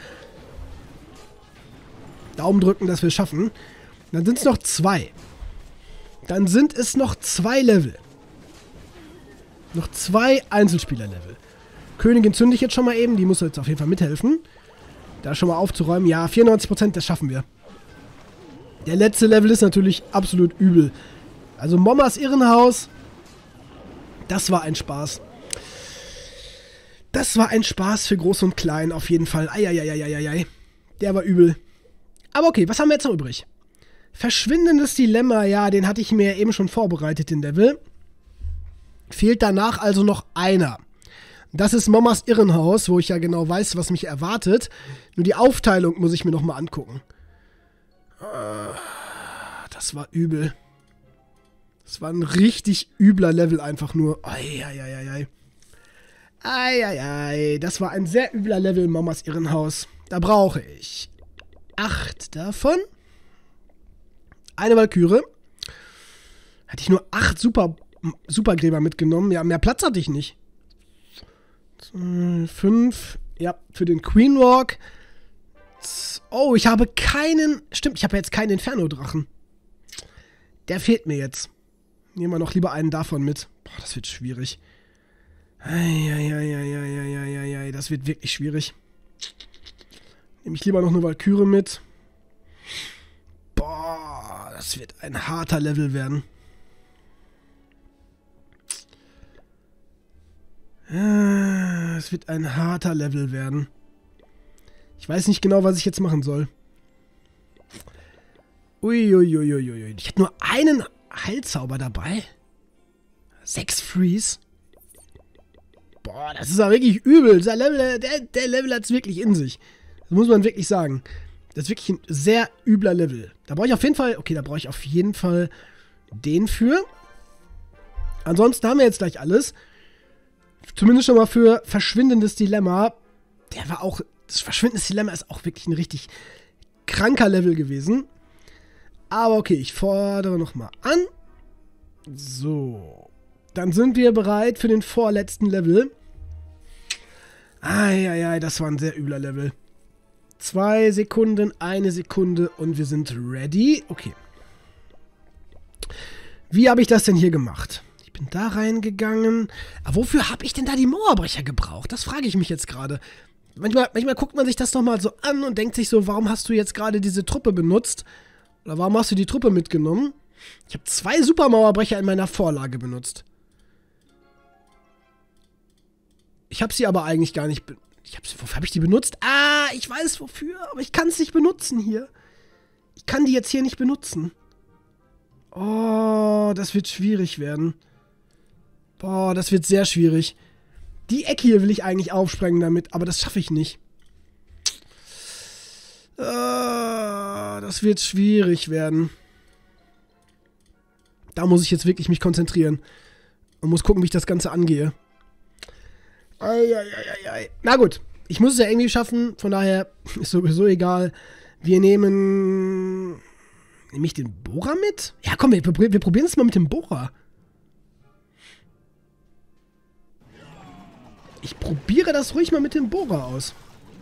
Daumen drücken, dass wir es schaffen. Dann sind es noch zwei. Dann sind es noch zwei Level. Noch zwei Einzelspieler-Level. Königin zünde ich jetzt schon mal eben. Die muss jetzt auf jeden Fall mithelfen. Da schon mal aufzuräumen. Ja, vierundneunzig Prozent, das schaffen wir. Der letzte Level ist natürlich absolut übel. Also Mommas Irrenhaus. Das war ein Spaß. Das war ein Spaß für Groß und Klein auf jeden Fall. Eieieiei. Der war übel. Aber okay, was haben wir jetzt noch übrig? Verschwindendes Dilemma, ja, den hatte ich mir eben schon vorbereitet, den Level. Fehlt danach also noch einer. Das ist Mommas Irrenhaus, wo ich ja genau weiß, was mich erwartet. Nur die Aufteilung muss ich mir nochmal angucken. Das war übel. Das war ein richtig übler Level einfach nur. Eieieiei. Eieiei. Das war ein sehr übler Level, Mommas Irrenhaus. Da brauche ich acht davon. Eine Walküre. Hatte ich nur acht Super, Supergräber mitgenommen. Ja, mehr Platz hatte ich nicht. Fünf. Ja, für den Queen Walk. Oh, ich habe keinen... Stimmt, ich habe jetzt keinen Inferno-Drachen. Der fehlt mir jetzt. Nehmen wir noch lieber einen davon mit. Boah, das wird schwierig. Eieieiei, das wird wirklich schwierig. Nehme ich lieber noch eine Walküre mit. Boah, das wird ein harter Level werden. Es wird ein harter Level werden. Ich weiß nicht genau, was ich jetzt machen soll. Uiuiuiui. Ich hätte nur einen Heilzauber dabei. Sechs Freeze. Boah, das ist ja wirklich übel. Dieser Level, der, der Level hat es wirklich in sich. Das muss man wirklich sagen. Das ist wirklich ein sehr übler Level. Da brauche ich auf jeden Fall... Okay, da brauche ich auf jeden Fall den für. Ansonsten haben wir jetzt gleich alles. Zumindest schon mal für Verschwindendes Dilemma. Der war auch... Das Verschwindendes Dilemma ist auch wirklich ein richtig kranker Level gewesen. Aber okay, ich fordere nochmal an. So. Dann sind wir bereit für den vorletzten Level. Eieiei, das war ein sehr übler Level. Zwei Sekunden, eine Sekunde und wir sind ready. Okay. Wie habe ich das denn hier gemacht? Ich bin da reingegangen. Aber wofür habe ich denn da die Mauerbrecher gebraucht? Das frage ich mich jetzt gerade. Manchmal, manchmal guckt man sich das nochmal so an und denkt sich so, warum hast du jetzt gerade diese Truppe benutzt? Oder warum hast du die Truppe mitgenommen? Ich habe zwei Supermauerbrecher in meiner Vorlage benutzt. Ich habe sie aber eigentlich gar nicht... Ich hab sie, wofür habe ich die benutzt? Ah, ich weiß wofür, aber ich kann es nicht benutzen hier. Ich kann die jetzt hier nicht benutzen. Oh, das wird schwierig werden. Boah, das wird sehr schwierig. Die Ecke hier will ich eigentlich aufsprengen damit, aber das schaffe ich nicht. Ah, das wird schwierig werden. Da muss ich jetzt wirklich mich konzentrieren. Und muss gucken, wie ich das Ganze angehe. Eieieiei. Na gut, ich muss es ja irgendwie schaffen, von daher ist sowieso egal. Wir nehmen... Nehme ich den Bohrer mit? Ja, komm, wir, wir, wir probieren es mal mit dem Bohrer. Ich probiere das ruhig mal mit dem Bohrer aus.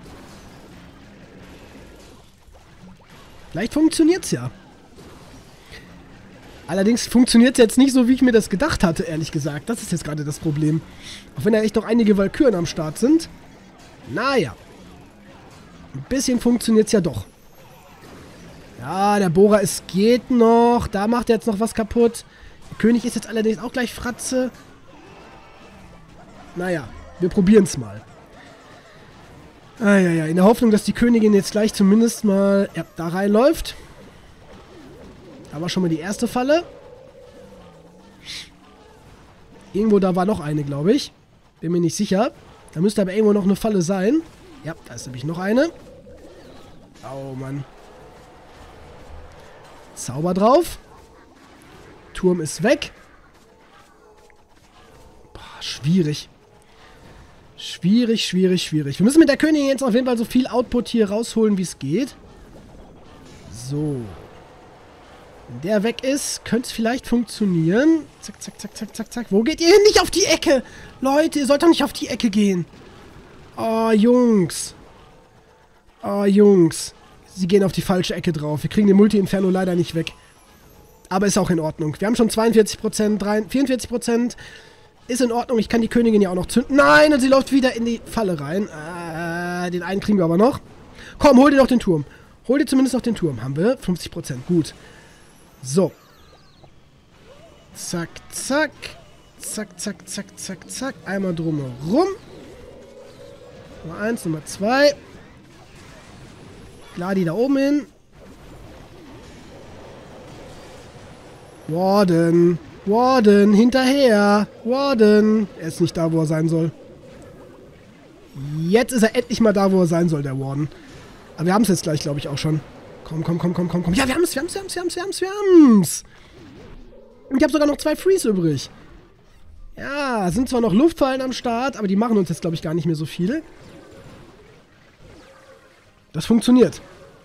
Vielleicht funktioniert es ja. Allerdings funktioniert es jetzt nicht so, wie ich mir das gedacht hatte, ehrlich gesagt. Das ist jetzt gerade das Problem. Auch wenn da echt noch einige Walküren am Start sind. Naja. Ein bisschen funktioniert es ja doch. Ja, der Bohrer, es geht noch. Da macht er jetzt noch was kaputt. Der König ist jetzt allerdings auch gleich Fratze. Naja, wir probieren es mal. Ah, ja, ja. In der Hoffnung, dass die Königin jetzt gleich zumindest mal ja, da reinläuft. Da war schon mal die erste Falle. Irgendwo da war noch eine, glaube ich. Bin mir nicht sicher. Da müsste aber irgendwo noch eine Falle sein. Ja, da ist nämlich noch eine. Oh, Mann. Zauber drauf. Turm ist weg. Boah, schwierig. Schwierig, schwierig, schwierig. Wir müssen mit der Königin jetzt auf jeden Fall so viel Output hier rausholen, wie es geht. So. Wenn der weg ist, könnte es vielleicht funktionieren. Zack, zack, zack, zack, zack, zack. Wo geht ihr hin? Nicht auf die Ecke! Leute, ihr sollt doch nicht auf die Ecke gehen. Oh, Jungs. Oh, Jungs. Sie gehen auf die falsche Ecke drauf. Wir kriegen den Multi-Inferno leider nicht weg. Aber ist auch in Ordnung. Wir haben schon zweiundvierzig Prozent, vierundvierzig Prozent. Ist in Ordnung. Ich kann die Königin ja auch noch zünden. Nein, und sie läuft wieder in die Falle rein. Äh, den einen kriegen wir aber noch. Komm, hol dir doch den Turm. Hol dir zumindest noch den Turm. Haben wir? fünfzig Prozent. Gut. So. Zack, zack. Zack, zack, zack, zack, zack. Einmal drumherum. Nummer eins, Nummer zwei. Klar, die da oben hin. Warden. Warden, hinterher. Warden. Er ist nicht da, wo er sein soll. Jetzt ist er endlich mal da, wo er sein soll, der Warden. Aber wir haben es jetzt gleich, glaube ich, auch schon. Komm, komm, komm, komm, komm, komm. Ja, wir haben es, wir haben es, wir haben es, wir haben es, wir haben es, wir haben es. Und ich habe sogar noch zwei Freeze übrig. Ja, sind zwar noch Luftfallen am Start, aber die machen uns jetzt, glaube ich, gar nicht mehr so viel. Das funktioniert.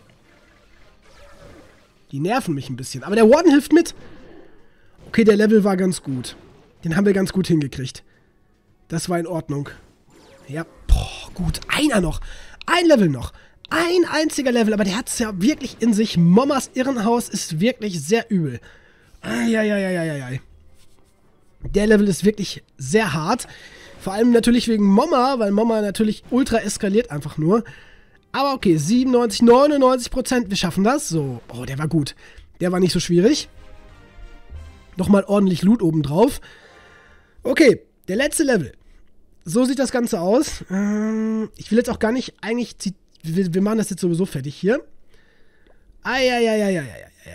Die nerven mich ein bisschen. Aber der Warden hilft mit. Okay, der Level war ganz gut. Den haben wir ganz gut hingekriegt. Das war in Ordnung. Ja, boah, gut. Einer noch. Ein Level noch. Ein einziger Level. Aber der hat es ja wirklich in sich. Mommas Irrenhaus ist wirklich sehr übel. Eieieiei. Der Level ist wirklich sehr hart. Vor allem natürlich wegen Momma, weil Momma natürlich ultra eskaliert einfach nur. Aber okay, siebenundneunzig, neunundneunzig Prozent. Wir schaffen das. So. Oh, der war gut. Der war nicht so schwierig. Nochmal ordentlich Loot obendrauf. Okay, der letzte Level. So sieht das Ganze aus. Ähm, ich will jetzt auch gar nicht, eigentlich, wir, wir machen das jetzt sowieso fertig hier. Eieieiei.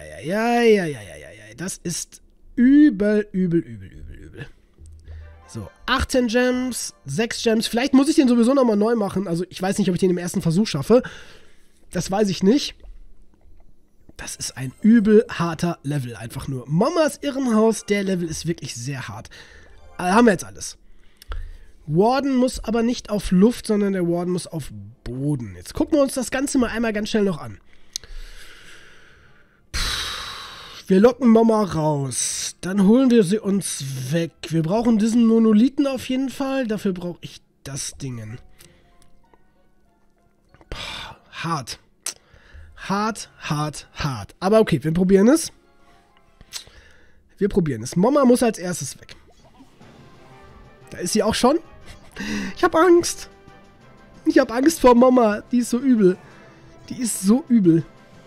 Das ist übel, übel, übel, übel, übel. So, achtzehn Gems, sechs Gems. Vielleicht muss ich den sowieso nochmal neu machen. Also, ich weiß nicht, ob ich den im ersten Versuch schaffe. Das weiß ich nicht. Das ist ein übel harter Level, einfach nur. Mommas Irrenhaus, der Level ist wirklich sehr hart. Also haben wir jetzt alles. Warden muss aber nicht auf Luft, sondern der Warden muss auf Boden. Jetzt gucken wir uns das Ganze mal einmal ganz schnell noch an. Wir locken Momma raus. Dann holen wir sie uns weg. Wir brauchen diesen Monolithen auf jeden Fall. Dafür brauche ich das Dingen. Boah, hart. Hart, hart, hart. Aber okay, wir probieren es. Wir probieren es. Momma muss als erstes weg. Da ist sie auch schon. Ich habe Angst. Ich habe Angst vor Momma. Die ist so übel. Die ist so übel.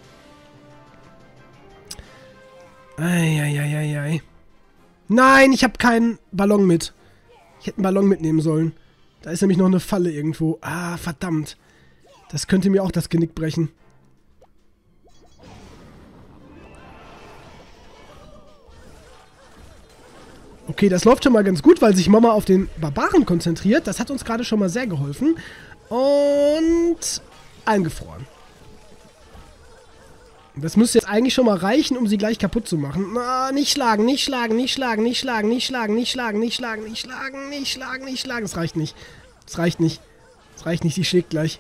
Eieieiei. Nein, ich habe keinen Ballon mit. Ich hätte einen Ballon mitnehmen sollen. Da ist nämlich noch eine Falle irgendwo. Ah, verdammt. Das könnte mir auch das Genick brechen. Okay, das läuft schon mal ganz gut, weil sich Momma auf den Barbaren konzentriert. Das hat uns gerade schon mal sehr geholfen. Und eingefroren. Das müsste jetzt eigentlich schon mal reichen, um sie gleich kaputt zu machen. Na, nicht schlagen, nicht schlagen, nicht schlagen, nicht schlagen, nicht schlagen, nicht schlagen, nicht schlagen, nicht schlagen, nicht schlagen, nicht schlagen. Das reicht nicht. Das reicht nicht. Das reicht nicht, sie schlägt gleich.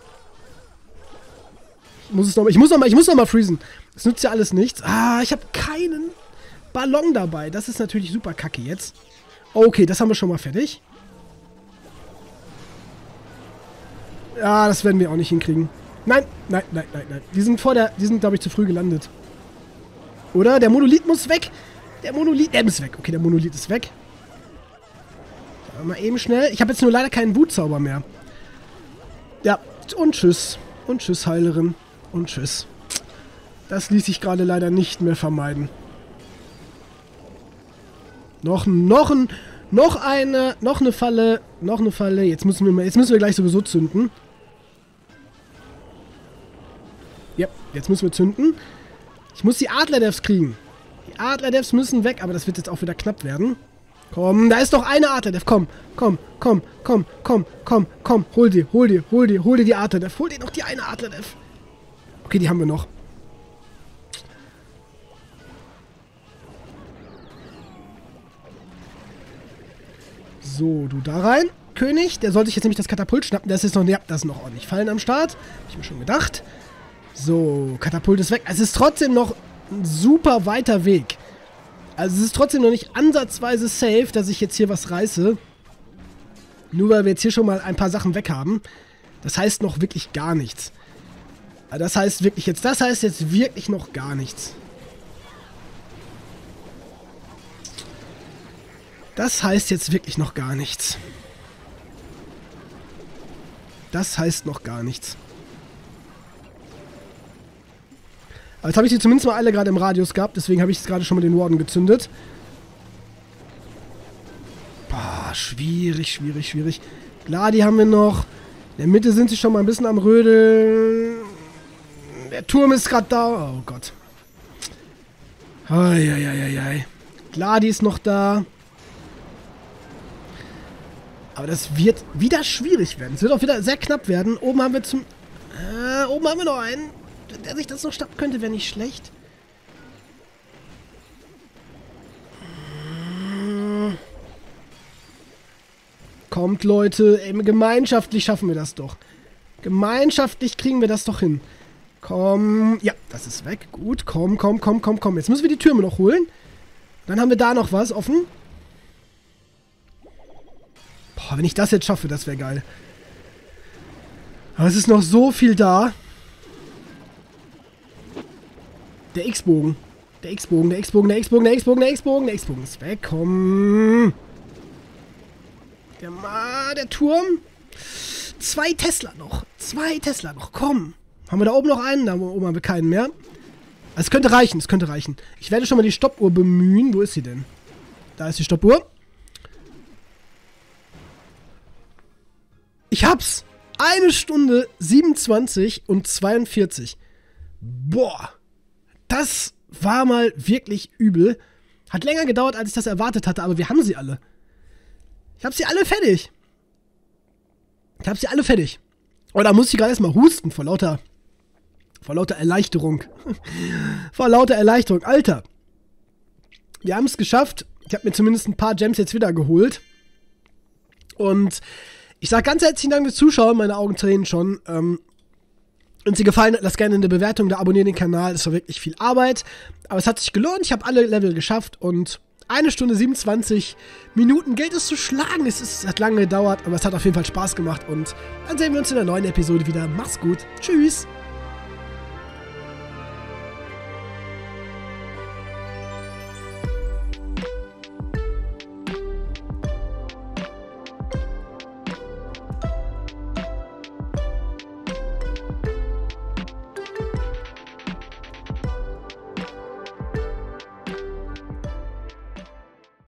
Ich muss es noch mal, ich muss noch mal, ich muss noch mal freezen. Das nützt ja alles nichts. Ah, ich habe keinen Ballon dabei. Das ist natürlich super kacke jetzt. Okay, das haben wir schon mal fertig. Ja, das werden wir auch nicht hinkriegen. Nein, nein, nein, nein, nein. Die sind vor der, die sind, glaube ich, zu früh gelandet. Oder? Der Monolith muss weg. Der Monolith, der ist weg. Okay, der Monolith ist weg. Mal eben schnell. Ich habe jetzt nur leider keinen Wutzauber mehr. Ja, und tschüss. Und tschüss, Heilerin. Und tschüss. Das ließ sich gerade leider nicht mehr vermeiden. Noch, noch ein, noch eine, noch eine Falle, noch eine Falle. Jetzt müssen wir mal, jetzt müssen wir gleich sowieso zünden. Ja, jetzt müssen wir zünden. Ich muss die Adlerdevs kriegen. Die Adlerdevs müssen weg, aber das wird jetzt auch wieder knapp werden. Komm, da ist doch eine Adlerdev. Komm, komm, komm, komm, komm, komm, komm. Hol dir, hol dir, hol dir, hol dir die Adlerdev. Hol dir noch die eine Adlerdev. Okay, die haben wir noch. So, du da rein, König. Der soll sich jetzt nämlich das Katapult schnappen. Das ist noch, ja, da sind noch ordentlich Fallen am Start. Hab ich mir schon gedacht. So, Katapult ist weg. Es ist trotzdem noch ein super weiter Weg. Also es ist trotzdem noch nicht ansatzweise safe, dass ich jetzt hier was reiße. Nur weil wir jetzt hier schon mal ein paar Sachen weg haben. Das heißt noch wirklich gar nichts. Das heißt wirklich jetzt, das heißt jetzt wirklich noch gar nichts. Das heißt jetzt wirklich noch gar nichts. Das heißt noch gar nichts. Aber jetzt habe ich die zumindest mal alle gerade im Radius gehabt, deswegen habe ich jetzt gerade schon mal den Warden gezündet. Boah, schwierig, schwierig, schwierig. Klar, die haben wir noch. In der Mitte sind sie schon mal ein bisschen am Rödeln. Der Turm ist gerade da. Oh Gott. Eieieiei. Klar, die ist noch da. Aber das wird wieder schwierig werden. Es wird auch wieder sehr knapp werden. Oben haben wir zum... Äh, oben haben wir noch einen. Der sich das noch schnappen könnte, wäre nicht schlecht. Kommt, Leute. Ey, gemeinschaftlich schaffen wir das doch. Gemeinschaftlich kriegen wir das doch hin. Komm. Ja, das ist weg. Gut. Komm, komm, komm, komm, komm. Jetzt müssen wir die Türme noch holen. Dann haben wir da noch was offen. Boah, wenn ich das jetzt schaffe, das wäre geil. Aber es ist noch so viel da. Der X-Bogen. Der X-Bogen, der X-Bogen, der X-Bogen, der X-Bogen, der X-Bogen, der X-Bogen ist weg. Komm. Der, Ma, der Turm. Zwei Tesla noch. Zwei Tesla noch. Komm. Haben wir da oben noch einen? Da oben haben wir keinen mehr. Es könnte reichen, es könnte reichen. Ich werde schon mal die Stoppuhr bemühen. Wo ist sie denn? Da ist die Stoppuhr. Ich hab's. Eine Stunde siebenundzwanzig und zweiundvierzig. Boah. Das war mal wirklich übel. Hat länger gedauert, als ich das erwartet hatte, aber wir haben sie alle. Ich hab sie alle fertig. Ich hab sie alle fertig. Oh, da muss ich gerade erstmal husten, vor lauter, vor lauter Erleichterung. Vor lauter Erleichterung. Alter. Wir haben es geschafft. Ich habe mir zumindest ein paar Gems jetzt wieder geholt. Und ich sage ganz herzlichen Dank fürs Zuschauen. Meine Augen tränen schon. Ähm, Wenn es dir gefallen hat, lass gerne eine Bewertung da, abonniere den Kanal. Es war wirklich viel Arbeit. Aber es hat sich gelohnt. Ich habe alle Level geschafft. Und eine Stunde siebenundzwanzig Minuten gilt es zu schlagen. Es ist, hat lange gedauert, aber es hat auf jeden Fall Spaß gemacht. Und dann sehen wir uns in der neuen Episode wieder. Mach's gut. Tschüss.